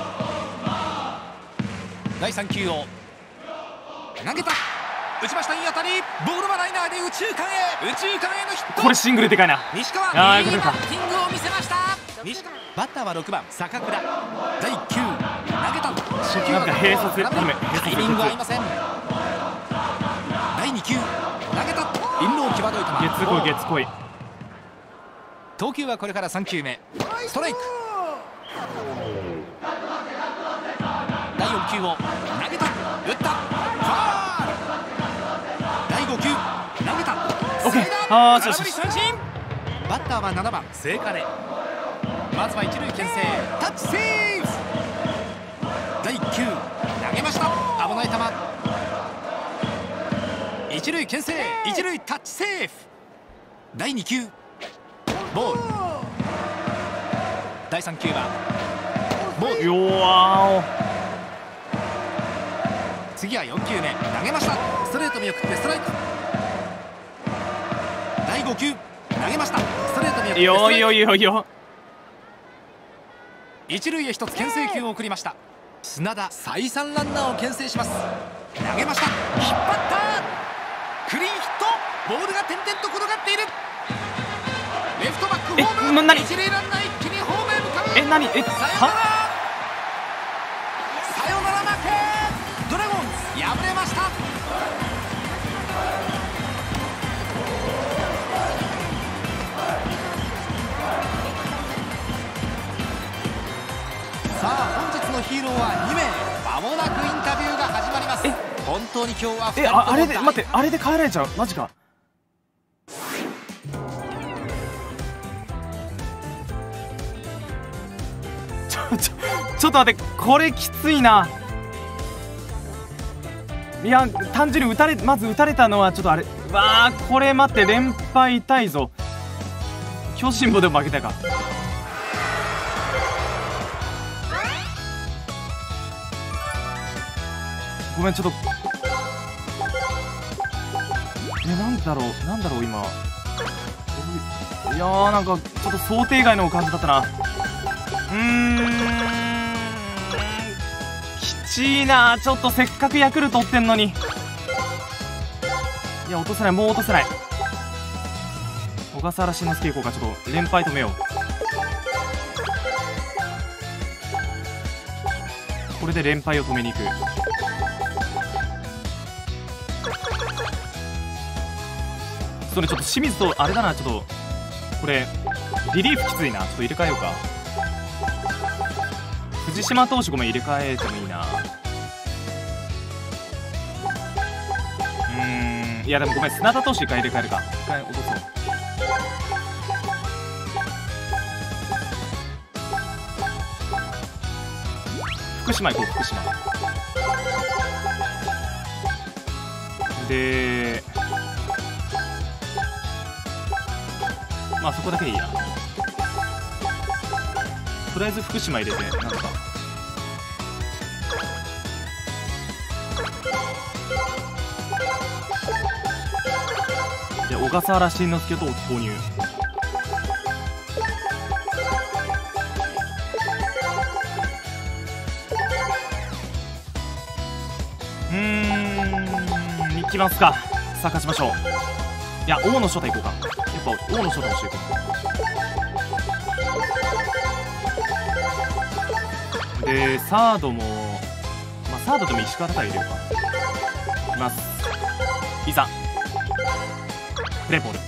第3球を投げた、打ちました、いい当たり。ボールはライナーで右中間へのヒット。 これシングルでかいな。 西川いいバッティングを見せました。バッターは6番坂倉。第1球投げた、初球は併殺でタイミング合いません。第2球投げた、インロー際どい球。 月こい。 投球はこれから3球目ストライク。第4球を投げた、打った、ファール。第5球投げた、スライダー空振り三振。バッターは7番末金。まずは一塁牽制、タッチセーフ。第1球投げました、危ない球。 一塁牽制、一塁タッチセーフ。第2球ボール。第3球はボール。次は4球目、投げました。ストレート見送ってストライク。第5球投げました。ストレート見送ってストライク。一塁へ一つ牽制球を送りました。砂田再三ランナーを牽制します。投げました。引っ張ったクリーンヒット。ボールが点々と転がっている。レフトバックホーム。一塁ランナー一気にホームへ向かう。さよなら負け。ドラゴンズ敗れました。さあ本日のヒーローは2名。間もなくインタビューが始まります。本当に今日は2人ともあれで待って、あれで帰られちゃう。マジか。ちょっと待って、これきついな。いや単純にまず打たれたのはちょっとあれ。わあこれ待って、連敗痛いぞ。巨人もでも負けたか。ごめんちょっとなんだろう今。いやーなんかちょっと想定外の感じだったな。きちいな。ちょっとせっかくヤクルト追ってんのに。いや落とせない、もう落とせない。小笠原慎之介行こうか。ちょっと連敗止めよう。これで連敗を止めに行く。それちょっと清水とあれだな。ちょっとこれリリーフきついな。ちょっと入れ替えようか。藤島投手ごめん入れ替えてもいいな。いやでもごめん、砂田投手一回入れ替えるか。一回落とそう。福島行こう。福島でまあそこだけでいいや。とりあえず福島入れてなんとか。で小笠原慎之介と投入。いきますか。さあ勝ちましょう。いや大野翔太行こうか。やっぱ大野翔太欲しいか。でサードもまあサードでも石川から入れようか。いきます。いざプレーボール。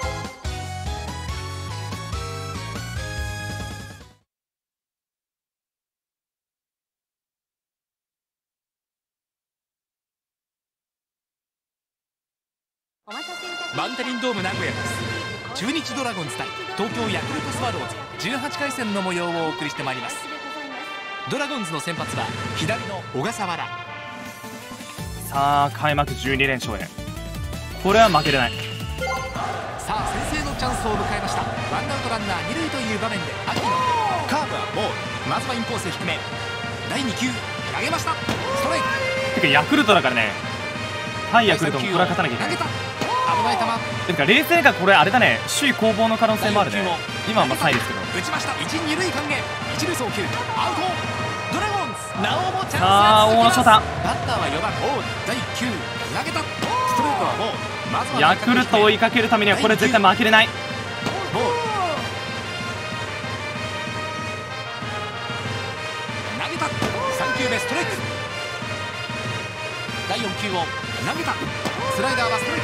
バンテリンドーム名古屋です。中日ドラゴンズ対東京ヤクルトスワローズ18回戦の模様をお送りしてまいります。ドラゴンズの先発は左の小笠原。 さあ開幕12連勝へ。これは負けれない。 さあ先制のチャンスを迎えました。ワンアウトランナー2塁という場面で秋野。カーブはボール。まずはインコース低め。第2球投げました。ストライク。 てかヤクルトだからね。対ヤクルトもこれは勝たなきゃいけない。 危ない球。 てか冷静か。これあれだね、首位攻防の可能性もあるね。今はまあ3位ですけど。 打ちました。一二塁間へ。一塁送球アウト。ドラゴンズなおもチャンス。 さあ大野翔太。 バッターは4番ボール。第1球投げた。ストレートはボール。まずはヤクルトを追いかけるためにはこれ絶対負けれない。 ボール。投げた。3球目ストライク。第4球を投げた。スライダーはストライク。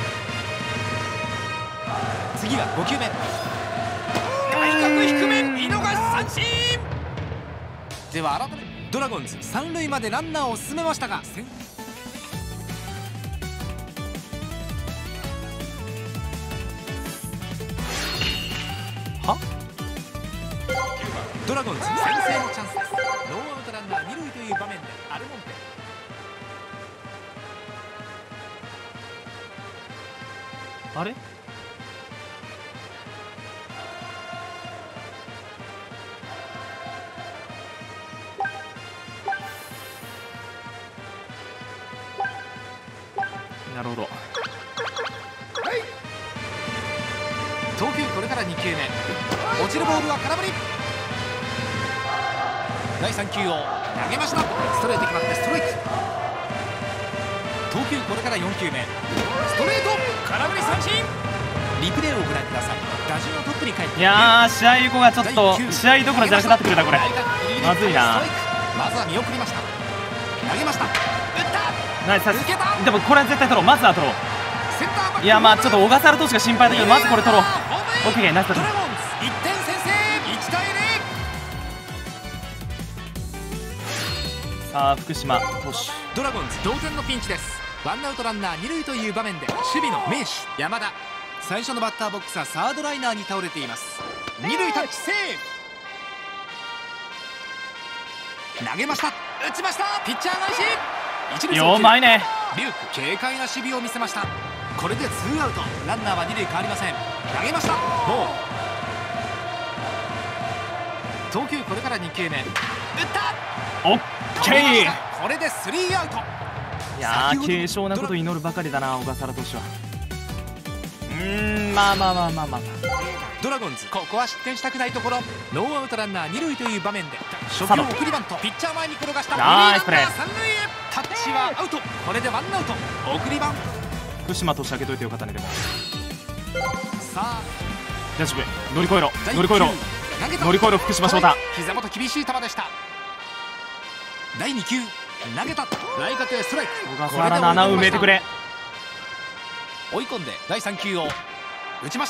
次が5球目。外角低め見逃し三振。では改めドラゴンズ3塁までランナーを進めましたがドラゴンズ先制のチャンスです。ノーアウトランナー2塁という場面でアルモンテ。 あれなるほど。 投球これから2球目。落ちるボールは空振り。第3球を投げました。ストレート決まってストライク。投球これから4球目。ストレート空振り三振。リプレイをご覧ください。打順はトップに帰って、 いやー、試合後がちょっと試合どころじゃなくなってくるな、これ。まずいな。 まずは見送りました。投げました。打ったナイス。 抜けた。 でもこれは絶対取ろう。まずは取ろう。 センターバック。 いや、まあちょっと小笠原投手が心配だけど、まずこれ取ろう。オッケー、ナイスだ。 ドラゴンズ1点先制。1対0。 さあ福島投手、 ドラゴンズ同点のピンチです。ワンアウトランナー2塁という場面で守備の名手山田、最初のバッターボックスはサードライナーに倒れています。2塁タッチセーフ。投げました。打ちました。ピッチャー返し。一塁送球。 ようまいね。 リューク軽快な守備を見せました。これで2アウト、ランナーは2塁変わりません。投げました。ボール。投球これから2球目。打った。 オッケー。 これで3アウト。 いやー、軽症なことを祈るばかりだな、小笠原投手は。まあドラゴンズここは失点したくないところ。ノーアウトランナー2塁という場面で初球送りバント。ピッチャー前に転がした。 ナイスプレー。 三塁へタッチはアウト。これでワンアウト。送りバント。 福島投手開けといてよかったね。でもさあ大丈夫、乗り越えろ乗り越えろ乗り越えろ福島翔太。 膝元厳しい球でした。第2球投げた。内角へストライク。 小笠原の穴を埋めてくれ。 追い込んで第3球を打ちました。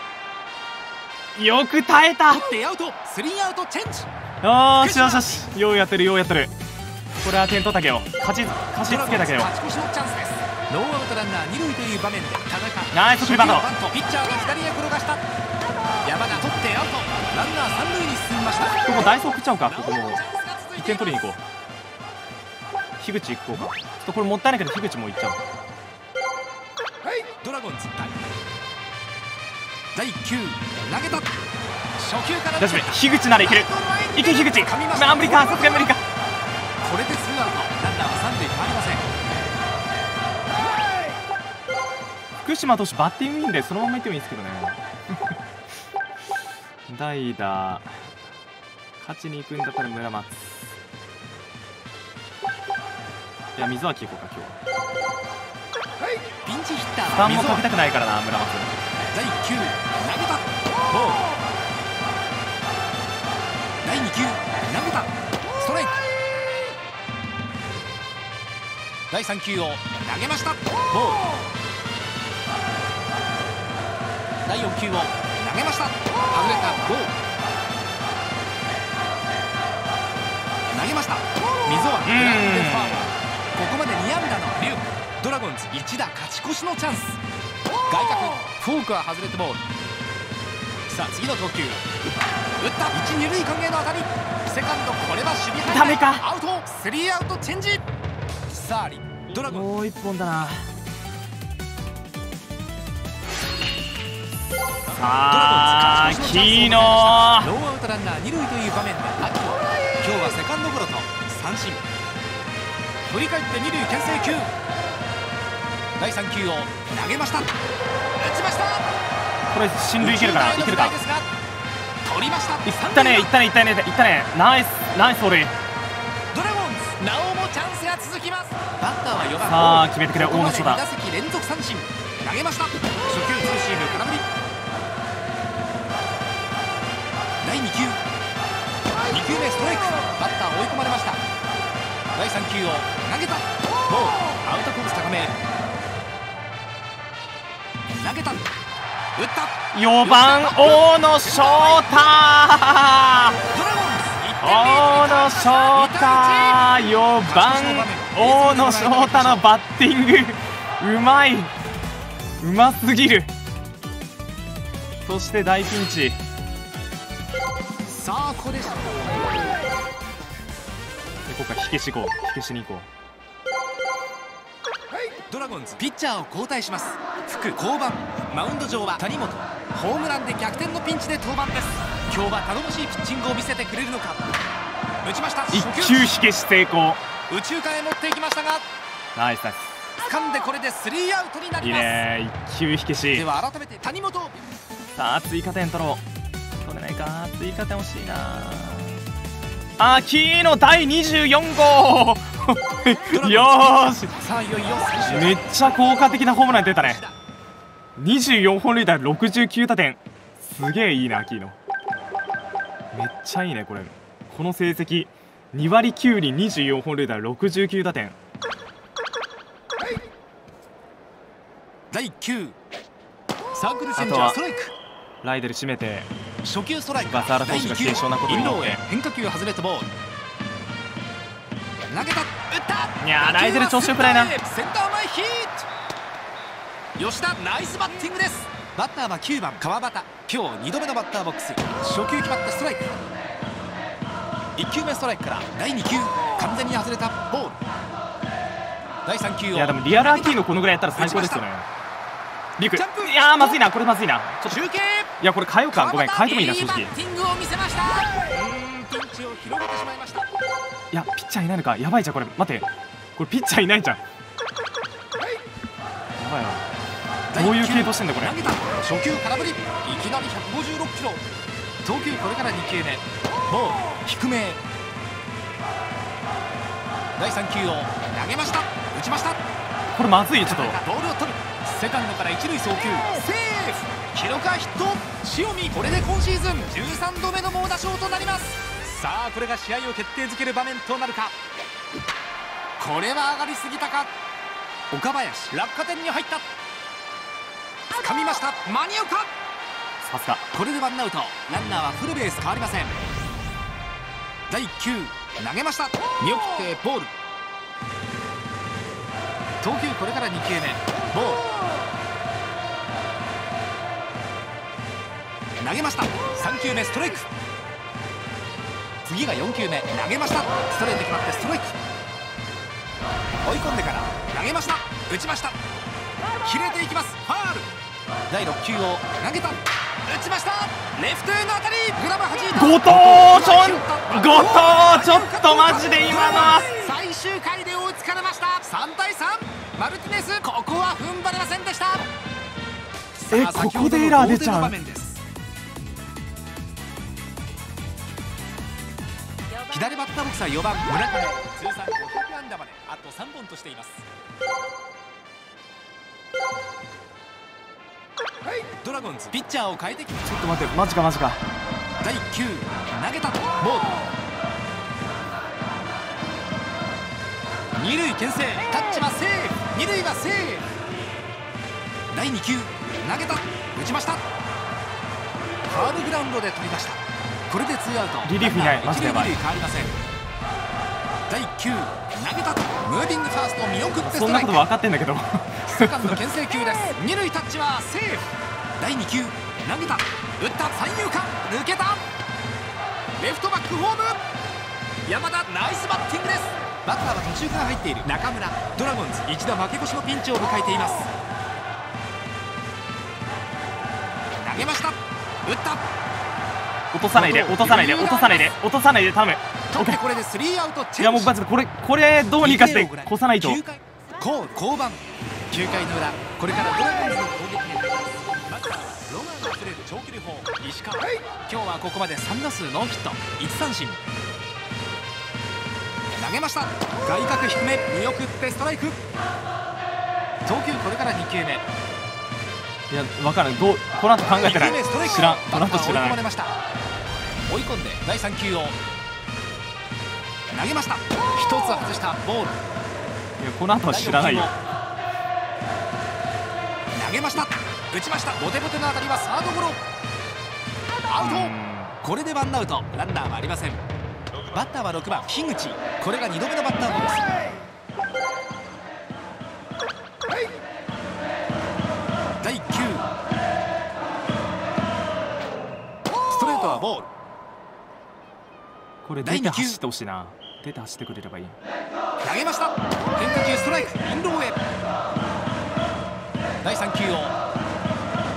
よく耐えた。 取ってアウト。3アウトチェンジ。 よしよしよし、ようやってるようやってる。これは点取ったけよ。勝ちつけたけよ。 勝ち越しのチャンスです。ノーアウトランナー2塁という場面で田中、 ナイス送りバント。 ピッチャーが左へ転がした。山田取ってアウト。ランナー3塁に進みました。 ここダイソー食っちゃおうか。ここもう1点取りに行こう。樋口行こうか。ちょっとこれもったいないけど樋口も行っちゃおう。 ドラゴンズ第1球投げた。初球から大丈夫、樋口ならいける。いけ樋口。まあ無理か、さすがに無理か。 これで2アウト。ランナーは3塁変わりません。 福島投手バッティングいいんでそのままいってもいいんですけどね。代打勝ちに行くんだったら村松。いや水脇行こうか今日は。 ピンチヒッター負担もかけたくないからな村松。 第1球投げた。ボール。第2球投げた。ストライク。第3球を投げました。ボール。第4球を投げました。外れた。ボール。投げました。溝はグラウンドでファウル。ここまで2安打のリューク。ドラゴンズ一打勝ち越しのチャンス。外角フォークは外れてボール。さあ次の投球。打った。1、2塁間への当たり。セカンドこれは守備範囲ダメか。 アウト。3アウトチェンジ。さあドラゴンズもう1本だな。さあキーノノーアウトランナー2塁という場面で秋野、今日はセカンドゴロと三振。振り返って2塁牽制球。第3球を投げました。打ちました。 これ進塁いけるかな。いけるか。 取りました。 いったねいったねいったねいったね。ナイスナイス俺。 ドラゴンズなおもチャンスが続きます。バッターは4番。 さあ決めてくれ大野翔だ。 2打席連続三振。投げました。初球ツーシーム空振り。第2球2球目ストライク。バッター追い込まれました。第3球を投げた。ボール。アウトコース高め。投げた。打った。 4番大野翔太。大野翔太4番大野翔太のバッティングうまい、うますぎる。そして大ピンチ。 さあここです。 ここから火消し行こう。火消しに行こう。 ドラゴンズピッチャーを交代します。福降板。 マウンド上は谷本。ホームランで逆転のピンチで登板です。今日は頼もしいピッチングを見せてくれるのか。打ちました。 1球火消し成功。 右中間へ持っていきましたがナイスナイス。 掴んでこれで3アウトになります。 いいね、1球火消し。 では改めて谷本。 さあ追加点取ろう。取れないか。追加点欲しいな。秋の第24号よーし、 さあいよいよ最終めっちゃ効果的なホームラン出たね。24本塁打69打点。すげえいいな秋の。めっちゃいいねこれ。この成績2割9厘24本塁打69打点。 第1球サークルチェンジャーストライク。 ライデル締めて初球ストライク。 小笠原投手が軽症なことによって変化球外れたボール投げた。打った。 いやーライデル調子よくないな。 センター前ヒット。吉田ナイスバッティングです。バッターは9番川端。今日2度目のバッターボックス。初球決まってストライク。1球目ストライクから第2球完全に外れたボール。第3球を。 いやでもリアルアキーノこのぐらいやったら最高ですよね。リク、いやーまずいな、これまずいな。ちょっと中継。 いやこれ変えようか。ごめん変えてもいいな正直。 いいバッティングを見せました。ピンチを広げてしまいました。 いやピッチャーいないのか。やばいじゃんこれ。待ってこれピッチャーいないじゃん。やばいな。どういう系統してんだこれ。 投げた。初球空振り。いきなり156キロ。投球これから2球目ボール低め。第3球を投げました。打ちました。 これまずい。ちょっとボールを取る。セカンドから一塁送球セーフ。記録はヒット。塩見これで今シーズン13度目の猛打賞となります。さあこれが試合を決定づける場面となるか。これは上がりすぎたか。岡林落下点に入った。掴みました。間に合うか。 さすが。 これでワンアウト。ランナーはフルベース変わりません。第1球投げました。見送ってボール。投球これから2球目ボール投げました。3球目ストライク。次が4球目投げました。ストレート決まってストライク。追い込んでから投げました。打ちました。切れていきます。ファール。第6球を投げた。打ちました。レフトへの当たり。グラブ弾いた。 後藤ちょっとマジで今のは最終回で追いつかれました。3対3。マルティネスここは踏ん張れませんでした。 ここでエラー出ちゃう。 左バッターボックスは4番村上。通算500安打まであと3本としています。ドラゴンズピッチャーを変えてきます。 ちょっと待ってマジかマジか。 第1球投げたボール。二塁牽制。タッチはセーフ。二塁はセーフ。第2球投げた。打ちました。カーブグラウンドで取りました。これで2アウト。 リリーフいない。マジでやばい。 変わりません。第1球投げた。ムービングファースト見送ってストライク。 そんなこと分かってんだけどセカンド牽制球です。二塁タッチはセーフ。第2球投げた。打った三遊間抜けた。レフトバックホーム。山田ナイスバッティングです。バッターは途中から入っている中村。ドラゴンズ一打負け越しのピンチを迎えています。投げました。打った。 落とさないで落とさないで落とさないで落とさないで頼む。 取ってこれで3アウトチェンジ。 いやもうマジでこれどうにかして越さないと。 降板。9回の裏これからドラゴンズの攻撃に入ります。バッターはロマンあふれる長距離砲石川。今日はここまで3打数ノーヒット1三振。投げました。外角低め見送ってストライク。投球これから2球目。 いや分からん。この後考えてない。知らん。この後知らない。 追い込んで第3球を投げました。1つ外したボール。いやこの後は知らないよ。 投げました。打ちました。ボテボテの当たりはサードゴロ。アウト。これでワンアウト。ランナーはありません。バッターは6番樋口。これが2度目のバッターボックス。第1球ストレートはボール。 これ出て走ってほしいな。出て走ってくれればいい。 投げました。変化球ストライク。インローへ。第3球を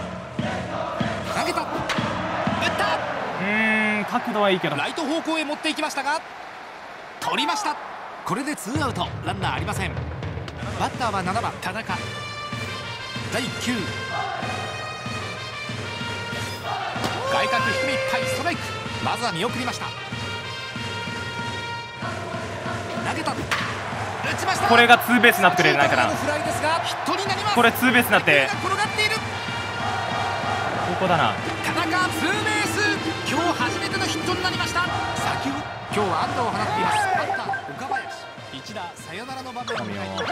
角度はいいけど。 ライト方向へ持っていきましたが取りました。これでツーアウト、ランナーありません。バッターは7番田中。第1球外角低めいっぱいストライク。まずは見送りました。投げた、打ちました。 これがツーベースになってくれるないかな。 フライですがヒットになります。 これツーベースになって転がっている。 ここだな。 田中ツーベース、今日初めてのヒットになりました。先ほど今日は安打を放っています。バッター岡林、一打サヨナラの場面に入っています。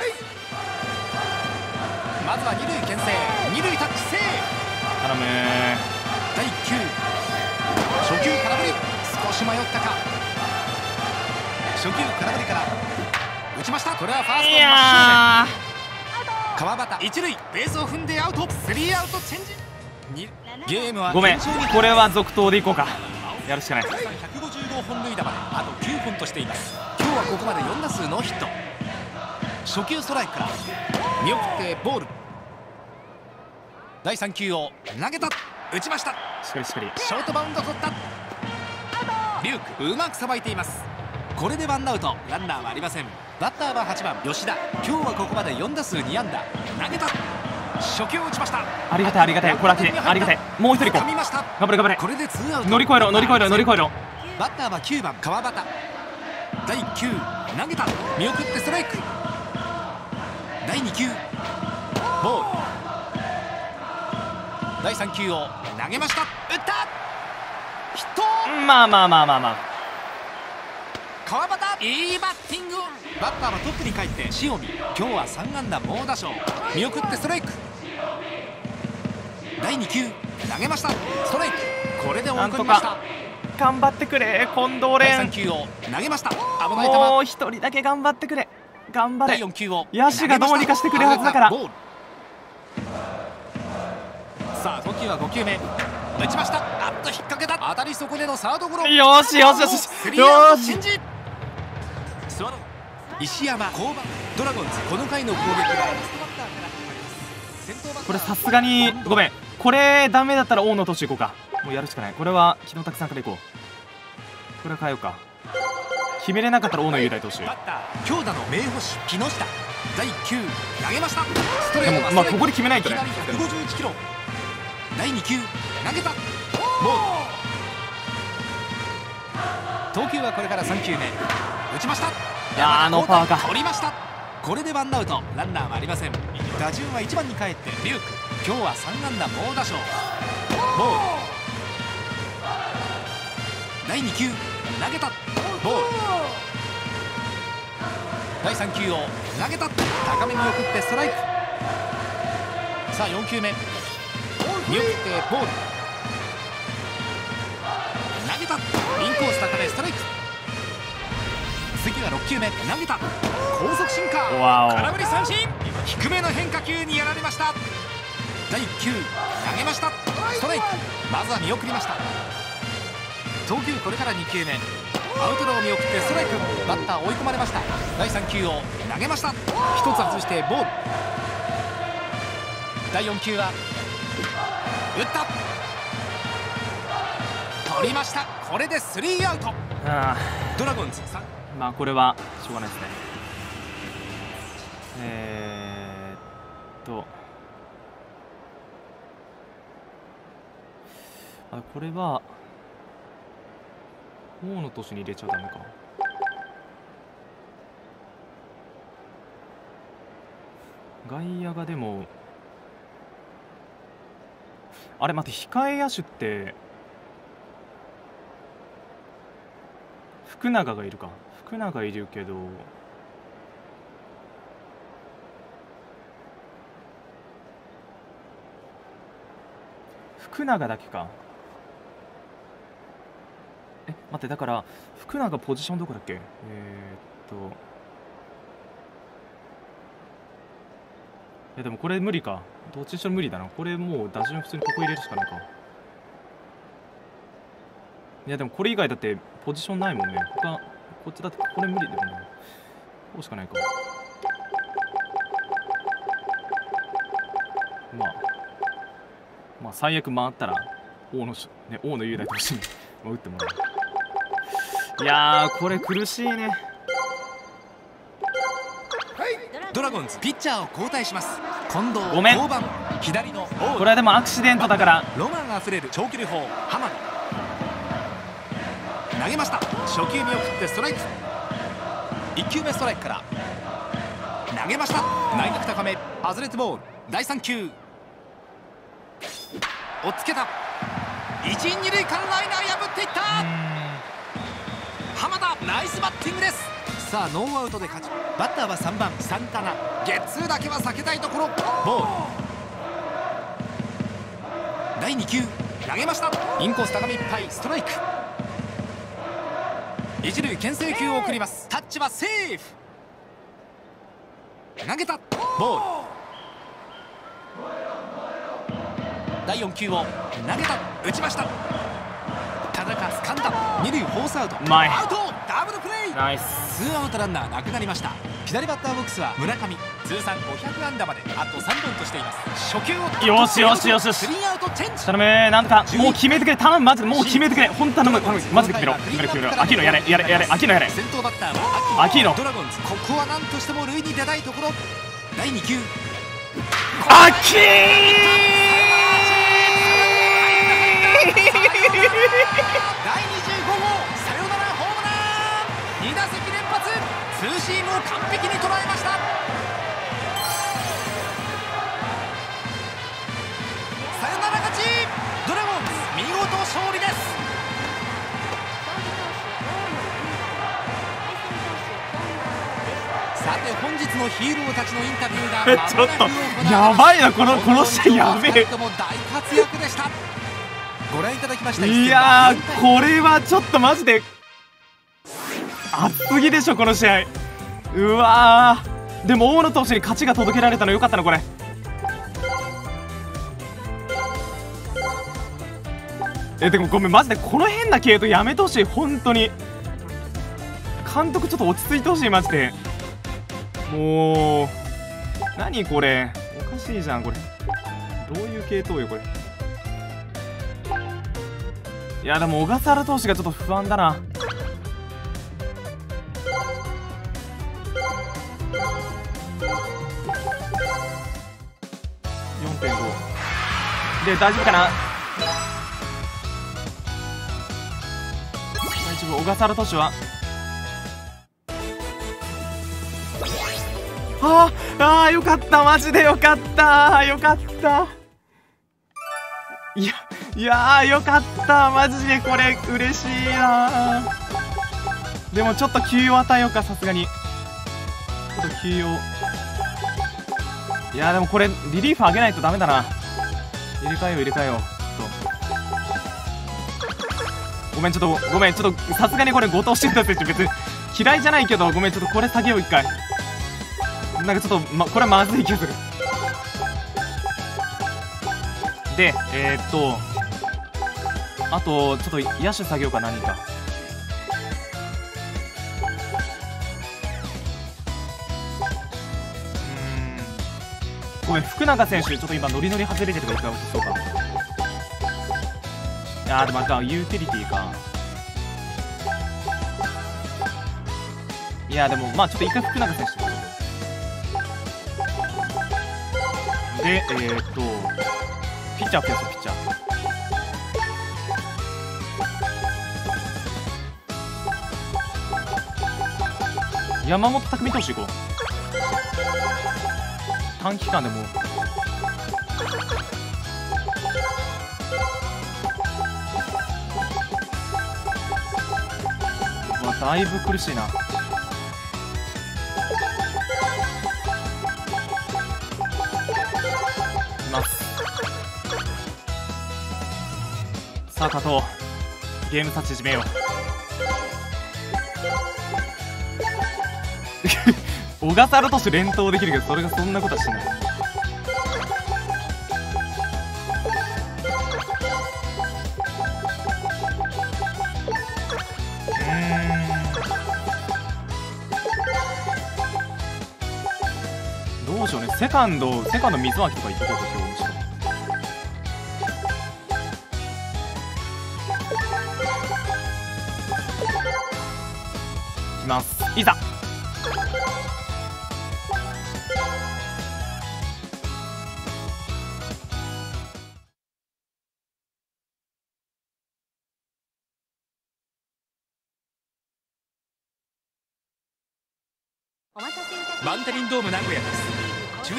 まずは二塁牽制、二塁タッチセーフ。 頼む。 第1球初球空振り、少し迷ったか。初球空振りから打ちました。これはファーストの真正面。川端一塁ベースを踏んでアウト。スリーアウトチェンジ。ゲームはごめん、これは続投でいこうか。やるしかない。 150号本塁打まであと9本としています。今日はここまで4打数ノーヒット。初球ストライクから見送ってボール。第3球を投げた、打ちました。 しっかりしっかり。 ショートバウンド取った。リュークうまくさばいています。これでワンアウト、ランナーはありません。バッターは8番吉田。今日はここまで4打数2安打。投げた、初球を打ちました。 ありがたいありがたい、これありがたい。もう一人行こう。頑張れ頑張れ。 これでツーアウト。 乗り越えろ乗り越えろ乗り越えろ。 バッターは9番川端。第1球投げた、見送ってストライク。第2球ボール。第3球を投げました。打った、ヒット。 まあ川端いいバッティング。バッターはトップに帰って塩見。今日は3安打猛打賞。見送ってストライク。第2球投げました、ストライク。これで追い込みました。 頑張ってくれ近藤蓮。 第3球を投げました。危ない球。 もう一人だけ頑張ってくれ。頑張れ。 第4球を野手がどうにかしてくれるはずだから。 さあ投球は5球目、打ちました。あっと引っ掛けた。当たりそこでのサードゴロ。 よしよしよしスリーアウトチェンジ。スワロー石山交番ドラゴンズ、この回の攻撃はラストバッターから始まります。 これさすがにごめん、これダメだったら大野投手行こうか。もうやるしかない。これは木野拓さんから行こう。これは変えようか。決めれなかったら大野雄大投手。 バッター強打の名捕手木下。第1球投げました。ストレートはでもまあここで決めないとね。 151キロ。第2球投げた、ボール。投球はこれから3球目、打ちました。 あのパワーか。 取りました。これでワンアウト、ランナーはありません。打順は1番に帰ってリューク。今日は3安打猛打賞。ボール。第2球投げた、ボール。第3球を投げた、高めに送ってストライク。さあ4球目見送ってボール。投げた、インコース高めストライク。次は6球目投げた、高速シンカー、空振り三振。低めの変化球にやられました。第1球投げました、ストライク。まずは見送りました。投球これから2球目、アウトローを見送ってストライク。バッター追い込まれました。第3球を投げました、1つ外してボール。第4球は打った、取りました。これでスリーアウト。ドラゴンズ3。 まあこれはしょうがないですね。これは大野投手に入れちゃダメか。外野がでもあれ待って、控え野手って福永がいるか。福永いるけど福永だけか。待って、だから福永ポジションどこだっけ。いやでもこれ無理か。どっちにしろ無理だな。これもう打順普通にここ入れるしかないか。いやでもこれ以外だってポジションないもんね。他こっちだってこれ無理だよね。こうしかないか。まあ最悪回ったら大野雄大投手に打ってもらう。いやーこれ苦しいね。 ドラゴンズピッチャーを交代します。近藤ごめん、 登板。左の大これはでもアクシデントだから。 ロマンあふれる長距離砲浜野投げました。初球見送ってストライク。1球目ストライクから投げました。内角高め外れてボール。第3球追っつけた。一二塁間ライナー破っていった。浜田ナイスバッティングです。さあノーアウトで勝ち。バッターは3番サンタナ。ゲッツーだけは避けたいところ。ボール。第2球投げました。インコース高めいっぱいストライク。一塁牽制球を送ります。タッチはセーフ。投げたボール。第4球を投げた打ちました。田中掴んだ。二塁フォースアウト。 前アウトダブルプレー。 ナイス。 ツーアウトランナーなくなりました。左バッターボックスは村上。通算500安打まであと3本としています。初球をよしよしよしよし。 スリーアウトチェンジ。 頼むなんとかもう決めてくれ。頼むマジでもう決めてくれ。本当頼むマジで決めろ決めろ。秋野やれ秋野やれ。 先頭バッターは秋野。 ドラゴンズここは何としても塁に出たいところ。第2球秋第25号サヨナラホームラン。2打席連発。ツーシームを完璧に捉えました。サヨナラ勝ち。ドラゴンズ見事勝利です。さて本日のヒーローたちのインタビューがちょっとやばいなこの試合やべえ。 も大活躍でした。ご覧いただきました。 いやーこれはちょっとマジで熱すぎでしょこの試合。うわーでも大野投手に勝ちが届けられたのよかったなこれ。でもごめんマジでこの変な系統やめてほしい本当に。監督ちょっと落ち着いてほしいマジで。もう何これおかしいじゃんこれ。どういう系統よこれ。いやでも小笠原投手がちょっと不安だな。4.5 で大丈夫かな。大丈夫。小笠原投手はよかったマジでよかったよかった。いやよかったマジでこれ嬉しいな。でもちょっと休養与えようかさすがに。ちょっと休養。いやでもこれリリーフ上げないとダメだな。入れ替えようごめんちょっとさすがにこれ後藤慎太選手別に嫌いじゃないけどごめんちょっとこれ下げよう一回。なんかちょっと、これはまずい気がする。であとちょっと野手下げようか何か。ごめん福永選手ちょっと今ノリノリ外れてるから一回落とそうか。いやーでもあかんユーティリティか。いやでもまあちょっと一回福永選手でピッチャー増やそうピッチャー。山本拓実投手いこう短期間でも。うわだいぶ苦しいな。さあ加藤ゲームタッチ始めよう小笠原投手連投できるけどそれがそんなことはしない。どうしようね。セカンド水脇とか言ってこうか今日。むしろきます。いざバンテリンドーム名古屋です。12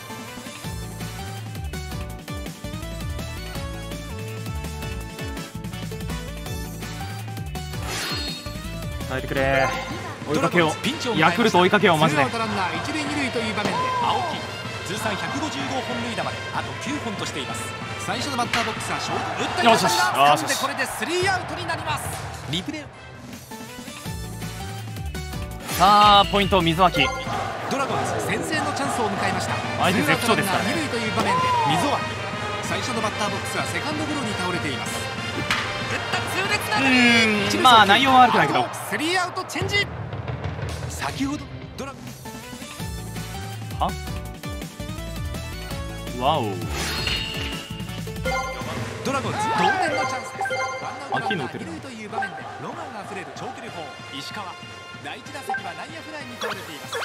耐えてくれ。追いかけよう。ヤクルト追いかけよう。マジで。 ツーアウトランナー一塁二塁という場面で青木通算150号本塁打まであと9本としています。最初のバッターボックスはショート打ったりました。これで3アウトになります。リプレイ。 さあポイント水脇。 ドラゴンズ先制のチャンスを迎えました。 相手絶不調ですからね。 二塁という場面で溝脇最初のバッターボックスはセカンドゴロに倒れています。打った痛烈な当たり。 まあ内容は悪くないけど 3アウトチェンジ。先ほどドラはわおドラゴンズ同点のチャンスです。ワンアウトランナー二塁という場面でロマンあふれる長距離砲石川。第1打席は内野フライに倒れています。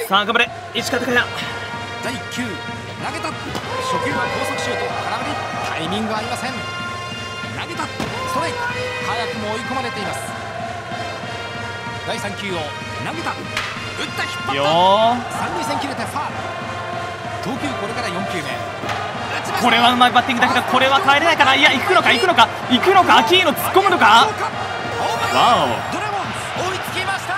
さあ頑張れ石川昂弥。 第9球投げた。初球は高速シュート空振り。タイミング合いません。投げたストライク。早くも追い込まれています。第3球を投げた。打った引っ張った。三塁線切れてファール。投球これから4球目。 これはうまいバッティングだけどこれは帰れないかな。いや行くのか行くのか行くのか。アキーノ突っ込むのか。わおドラゴンズ追いつきました。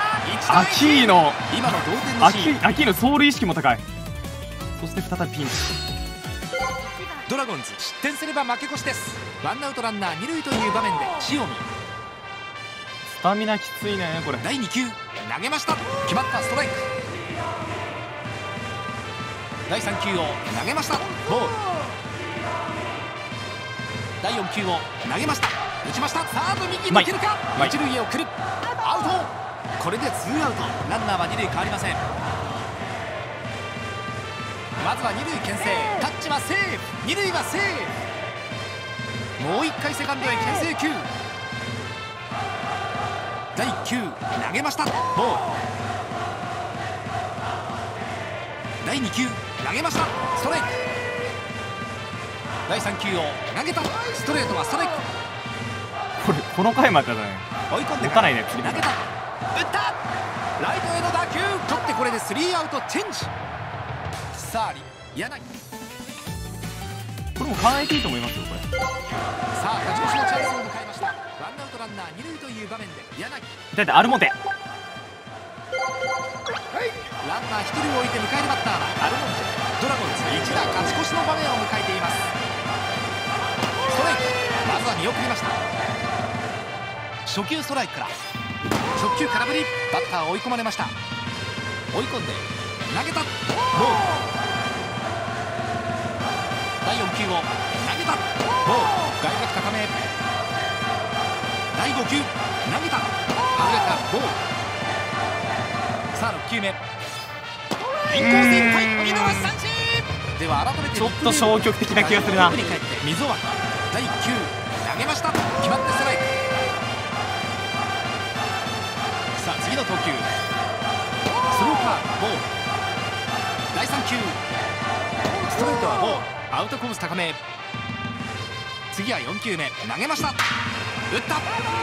アキーノ今の同点のシーン。 アキーノ走塁意識も高い。そして再びピンチ。 ドラゴンズ失点すれば負け越しです。ワンアウトランナー二塁という場面で塩見。 スタミナきついねこれ。 第2球投げました。決まったストライク。第3球を投げました。ボール。第4球を投げました。打ちました。サード右抜けるか。一塁へ送る。アウト。これで2アウト。ランナーは2塁変わりません。まずは2塁牽制。タッチはセーフ。2塁はセーフ。もう1回セカンドへ牽制球。第1球投げました。ボール。第2球投げました。ストライク。第3球を投げた。ストレートはストライク。 この回までだね。 追い込んで打たないね。 投げた。打った。ライトへの打球。取ってこれで3アウトチェンジ。さあ柳。 これも考えていいと思いますよこれ。 さあ勝ち越しのチャンスを迎えました。ワンアウトランナー二塁という場面で柳。 だってアルモテ。 ランナー1人を置いて迎えるバッターはアルモンテ。ドラゴンズ一打勝ち越しの場面を迎えています。ストライク。まずは見送りました。初球ストライクから初球空振り。バッター追い込まれました。追い込んで投げた。ボール。第4球を投げた。ボール。外角高め。第5球投げた。外れた。ボール。さあ6球目。インコースいっぱい見逃し三振。では改めてちょっと消極的な気がするな。 振り返って溝脇。第1球投げました。決まってストライク。さあ次の投球スローカーブ。ボール。第3球ストレートはボール。アウトコース高め。次は4球目投げました。打った。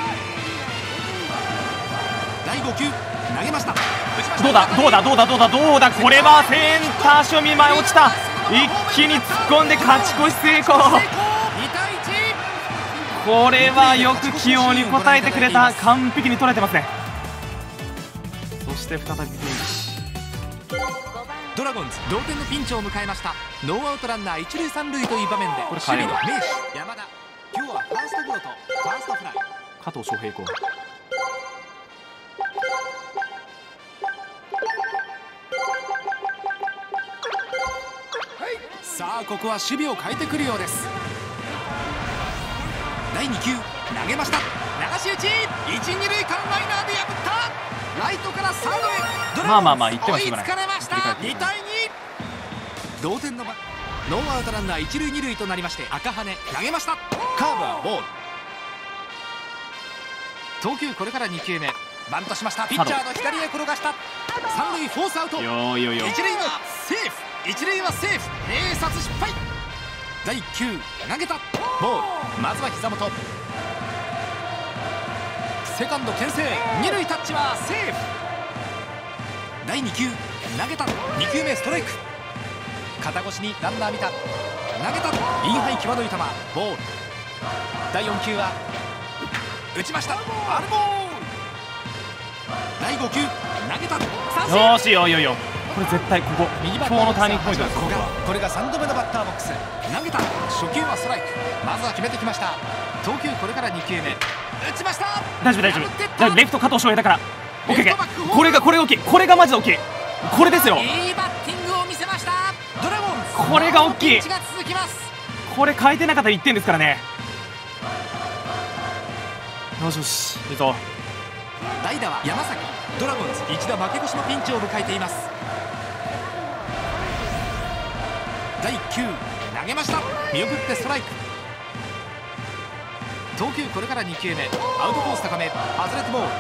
第5球投げました。 どうだこれはセンター塩見前落ちた。一気に突っ込んで勝ち越し成功。これはよく起用に応えてくれた。完璧に取れてますね。そして再びピンチ。 ドラゴンズ同点のピンチを迎えました。ノーアウトランナー一塁三塁という場面で守備の名手山田。今日はファーストゴロとファーストフライ。 加藤翔平君。 さあここは守備を変えてくるようです。第2球投げました。流し打ち。一二塁間ライナーで破った。ライトからサードへ。ドラゴンズ追いつかれました。2対2。同点の場。ノーアウトランナー一塁二塁となりまして赤羽投げました。カーブはボール。 投球これから2球目。バントしました。ピッチャーの左へ転がした。三塁フォースアウト。 よーよよ。 一塁はセーフ。一塁はセーフ。併殺失敗。第1球投げた。ボール。まずは膝元。セカンド牽制。二塁タッチはセーフ。第2球投げた。2球目ストライク。肩越しにランナー見た。投げた。インハイ際どい球。ボール。第4球は打ちました。アルボール。第5球投げた。三振。 よーしよよよ。これ絶対ここ今日のターニングポイントです。 これが3度目のバッターボックス。投げた。初球はストライク。まずは決めてきました。投球これから2球目。打ちました。 大丈夫大丈夫。レフト加藤翔平だから。オッケー。これが大きい。これがマジで大きい。これですよ。 いいバッティングを見せました。ドラゴンズ。 これが大きい。 ピンチが続きます。 これ変えてなかったら1点ですからね。よしよしいいぞ。 代打は山崎。ドラゴンズ一打負け越しのピンチを迎えています。第1球投げました。見送ってストライク。投球これから2球目。アウトコース高め。外れてボール。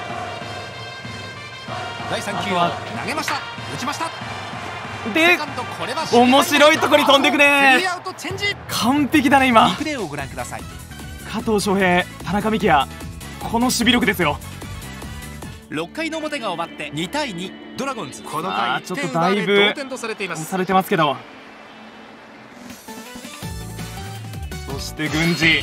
第3球を投げました。打ちました。 で面白いところに飛んでくね。完璧だね今。 リプレイをご覧ください。 加藤翔平、田中幹也、この守備力ですよ。 6回の表が終わって2対2。ドラゴンズこの回ちょっとだいぶ同点とされています。 されてますけど。そして郡司。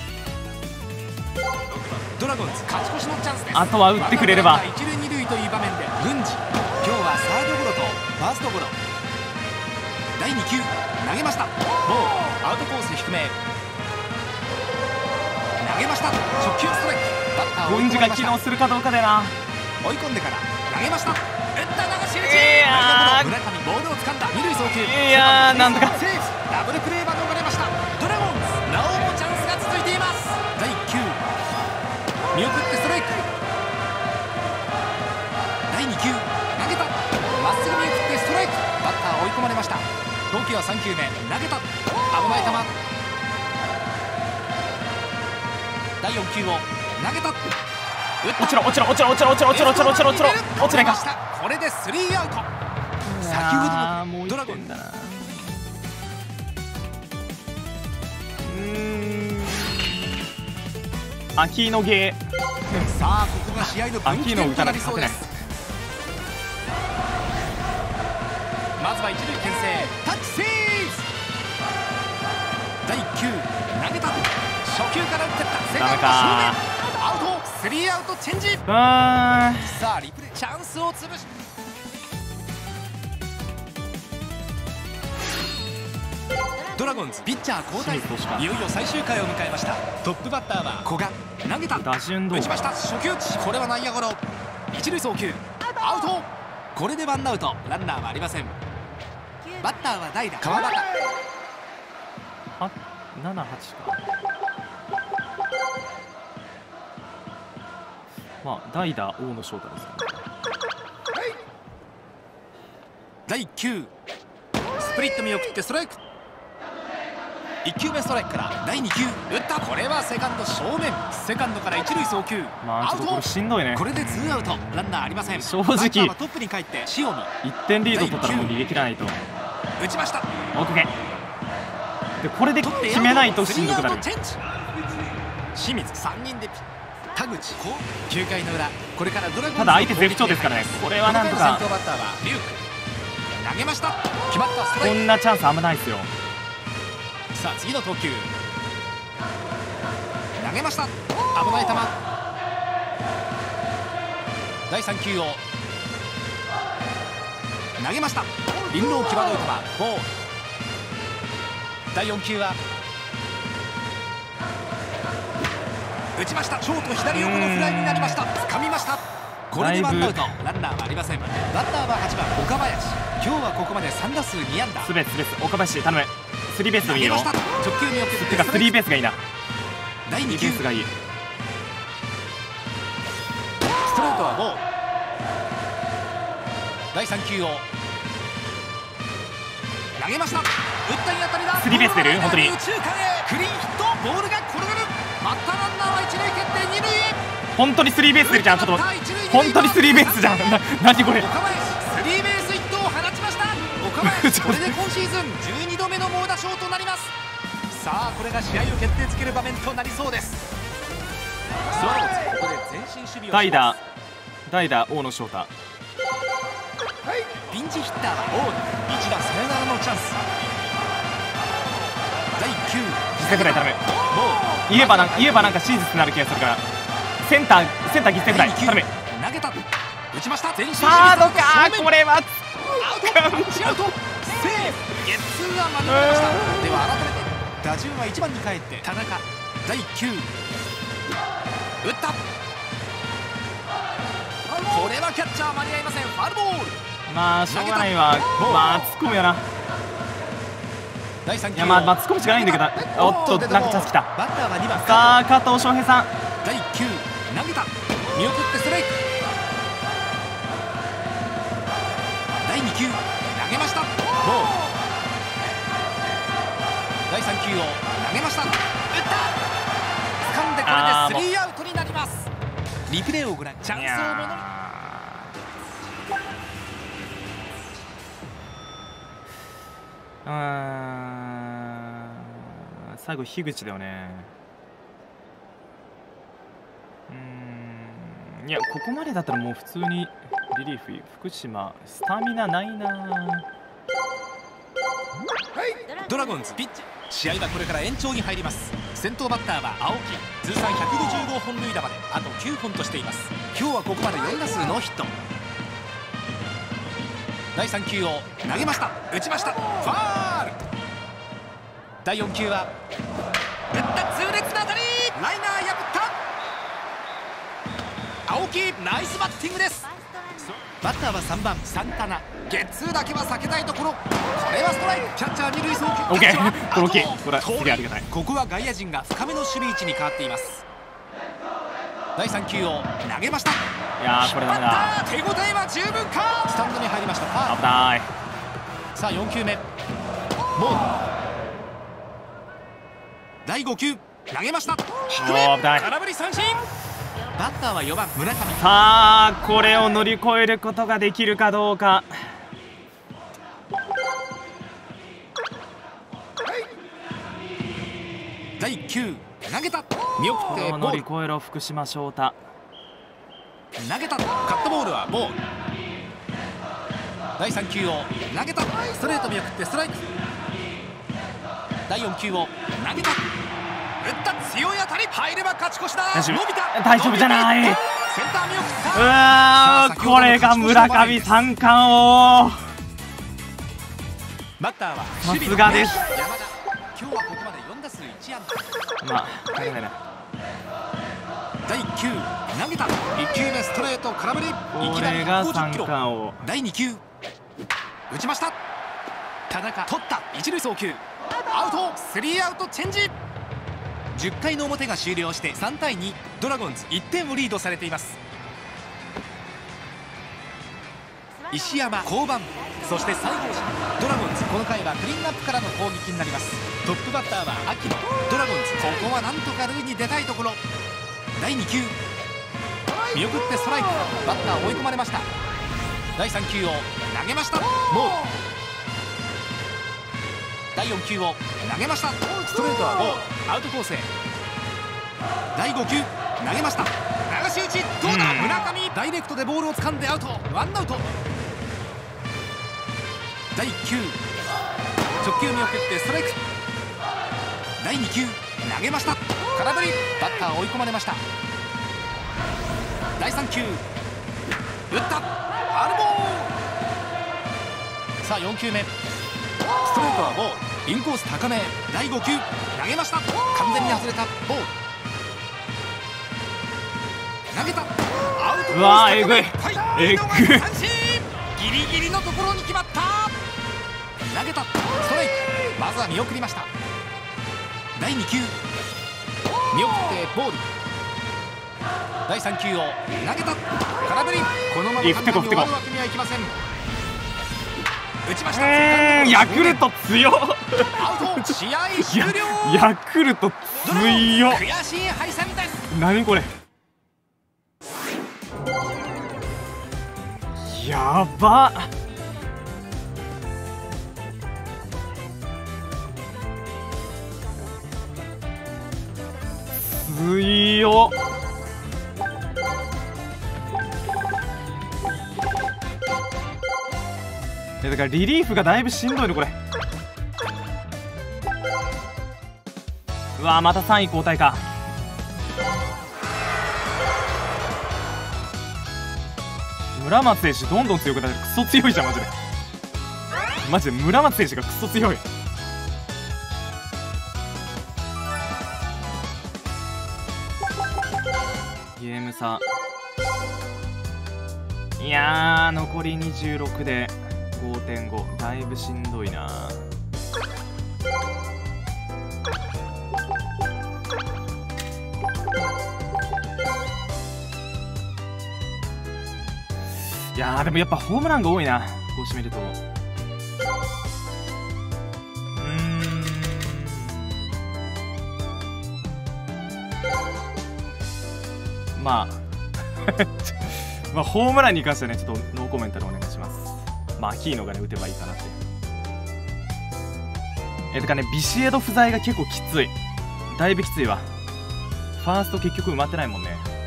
ドラゴンズ勝ち越しのチャンスです。 あとは打ってくれれば。 一塁二塁という場面で郡司、今日はサードゴロとファーストゴロ。第2球投げました。ボール。アウトコース低め。投げました。初球ストライク。バッター郡司が機能するかどうかだよな。 追い込んでから投げました。打った流し打ち。村上ボールを掴んだ。二塁送球。 いやーなんとかセーフ。ダブルプレーが逃れました。ドラゴンズなおもチャンスが続いています。第1球見送ってストライク。第2球投げた。まっすぐ見送ってストライク。バッター追い込まれました。投球は3球目。投げた。危ない球。第4球を投げた。 落ちろ落ちろ落ちろ落ちろ落ちろ落ちろ落ちろ落ちろ落ちろ落ちないか。 これでスリーアウト。先ほどのドラゴンだな。 秋の芸。 さあここが試合の分岐点となりそうです。まずは一塁牽制。タッチセーフ。第1球投げた。初球から打ってった。 ダメか。 アウト。スリーアウトチェンジ。さあリプレイ。チャンスを潰し。ドラゴンズピッチャー交代。いよいよ最終回を迎えました。トップバッターは古賀。投げた。 打順どう。 打ちました。初球打ち。これは内野ゴロ。一塁送球アウト。これでワンアウト。ランナーはありません。バッターは代打川端。 あ、7、8か。まあ代打大野翔太ですね。 第1球スプリット見送ってストライク。1球目ストライクから第2球打った。これはセカンド正面。セカンドから一塁送球。 まあちょっとこれしんどいね。 これで2アウト。ランナーありません。 正直バッターはトップに帰って塩見。 1点リード取ったらもう逃げ切らないと。 打ちました。 オッケー。でこれで決めないとしんどくなる。 清水3人で田口。9回の裏これからドラゴンズ。 ただ相手絶不調ですからね。これはなんとか。 先頭バッターはリュウク。投げました。決まった。ストライク。 こんなチャンス危ないですよ。 さあ次の投球投げました。危ない球。第3球を投げました。輪浪際どい球。ボール。第4球は打ちました。ショート左横のフライになりました。掴みました。これでワンアウト。ランナーはありません。バッターは8番岡林。今日はここまで3打数2安打。 スベスベス岡林頼む。スリーベースでもいいよ。 直球によっててかスリーベースがいいな。 第2球ベースがいい。 ストレートはボール。第3球を投げました。打ったに当たりだ。 スリーベース出る本当に。 右中間へクリーンヒット。ボールが転がる。バッターランナーは一塁蹴って二塁へ。 本当にスリーベース出るじゃん。ちょっと待って、本当にスリーベースじゃん。何これ。 岡林スリーベースヒットを放ちました。岡林これで今シーズン12度目の猛打賞となります。さあこれが試合を決定づける場面となりそうです。スワローズここで前進守備をします。 代打大野翔太。 ピンチヒッターは大野。一打サヨナラのチャンス。第9 犠牲フライ頼む。言えばなんか真実になる気がするから。センター犠牲フライ頼む。 投げた打ちました。前進サードか。これはアウトセーフ。ゲッツーは免れました。では改めて打順は1番に帰って田中。第9打った。これはキャッチャー間に合いません。ファウルボール。 まあしょうがないわ。まあ突っ込むよな。 第3球。 いやまあ突っ込むしかないんだけど。おっとなんかチャンスきた。 バッターは2番。 さあ加藤翔平さん。 第9投げた。見送ってストライク。第2球投げました。ボール。第3球を投げました。打った。掴んでこれで3アウトになります。リプレイをご覧。チャンスをものに。 最後樋口だよね。いやここまでだったらもう普通にリリーフ。福島スタミナないな。 ドラゴンズピッチ。試合はこれから延長に入ります。先頭バッターは青木。通算150号本塁打まであと9本としています。今日はここまで4打数ノーヒット。第3球を投げました。打ちました。ファール。第4球は打った。痛烈な当たり。ライナー破った。青木ナイスバッティングです。バッターは3番サンタナ。ゲッツーだけは避けたいところ。これはストライク。キャッチャー二塁送球。 オッケー。これ大きい。これすげえありがたい。 ここは外野陣が深めの守備位置に変わっています。第3球を投げました。 いやーこれダメだ。 手応えは十分か。スタンドに入りました。ファール。 危ない。 さあ4球目ボール。第5球投げました。低め危ない。 空振り三振。バッターは4番村上。 さあこれを乗り越えることができるかどうか。 第9投げた。見送ってボ乗ール。 り越えろ福島翔太。 投げた。カットボールはボール。第3球を投げた。ストレート見送ってストライク。第4球を投げた。打った。強い当たり。入れば勝ち越しだ。伸びた。 大丈夫じゃない。 センター見送った。 うわーこれが村上三冠王。 バッターはさすがです。 山田。今日はここまで4打数1安打。 まあ大変だね。 第1球投げた。1球目ストレート空振り。 これが三冠王。 第2球打ちました。田中取った。一塁送球アウト。3アウトチェンジ。10回の表が終了して3対2。ドラゴンズ1点をリードされています。石山降板。そして西郷氏。ドラゴンズこの回はクリーンアップからの攻撃になります。トップバッターは秋野。ドラゴンズここはなんとか塁に出たいところ。第2球見送ってストライク。バッター追い込まれました。第3球を投げました。ボール。第4球を投げました。ストレートはボール。アウトコースへ。第5球投げました。流し打ちどうだ。村上ダイレクトでボールを掴んでアウト。ワンアウト。第1球直球見送ってストライク。第2球投げました。空振り。バッター追い込まれました。第3球打った。ファウルボール。さあ4球目ストレートはボール。インコース高め。第5球投げました。完全に外れた。ボール。投げた。アウト。 うわーえぐい。 えぐい。三振。ギリギリのところに決まった。投げた。ストライク。まずは見送りました。第2球見送ってボール。第3球を投げた。空振り。このまま簡単に終わるわけにはいきません。打ちました。 ヤクルト強っ。 アウト。試合終了。 ヤクルト強っ。 悔しい敗戦です。 何これ。 やばっ。強っ。だからリリーフがだいぶしんどいのこれ。うわまた3位交代か。村松選手どんどん強くなってクソ強いじゃんマジで。マジで村松選手がクソ強い。ゲーム差、いやー残り26で 5.5 だいぶしんどいな。いやーでもやっぱホームランが多いなこうしてみると。まあまあホームランに関してはねちょっとノーコメントでお願いします。まあアキーノがね打てばいいかなって。てかねビシエド不在が結構きつい。だいぶきついわ。ファースト結局埋まってないもんね。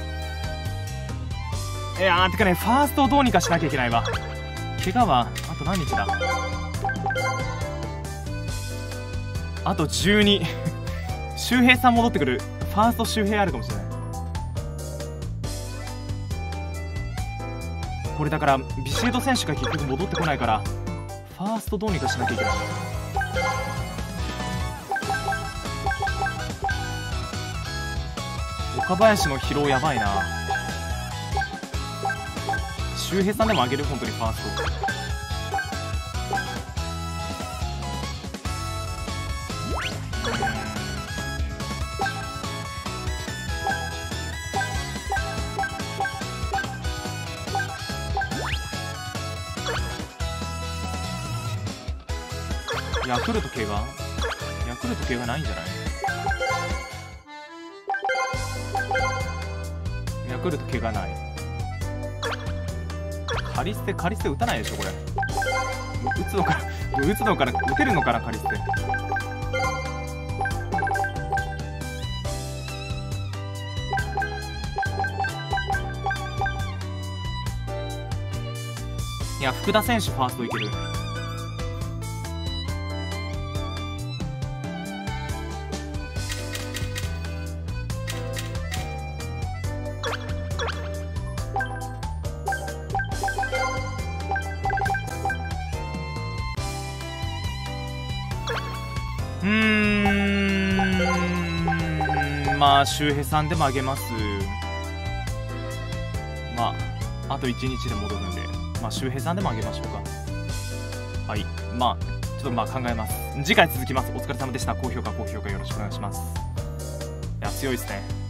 いやーてかねファーストをどうにかしなきゃいけないわ。怪我はあと何日だ。あと12周平さん戻ってくる。ファースト周平あるかもしれない。これだからビシエド選手が結局戻ってこないからファーストどうにかしなきゃいけない。岡林の疲労やばいな。周平さんでも上げる本当にファースト。ヤクルト怪我？ヤクルト怪我ないんじゃない？ヤクルト怪我ない。カリステ打たないでしょこれ。打つのかな打てるのかなカリステ。いや福田選手ファーストいける。まあ周平さんでもあげます。まああと1日で戻るんで、まあ周平さんでもあげましょうか。はい、まあちょっとまあ考えます。次回続きます。お疲れ様でした。高評価よろしくお願いします。いや強いですね。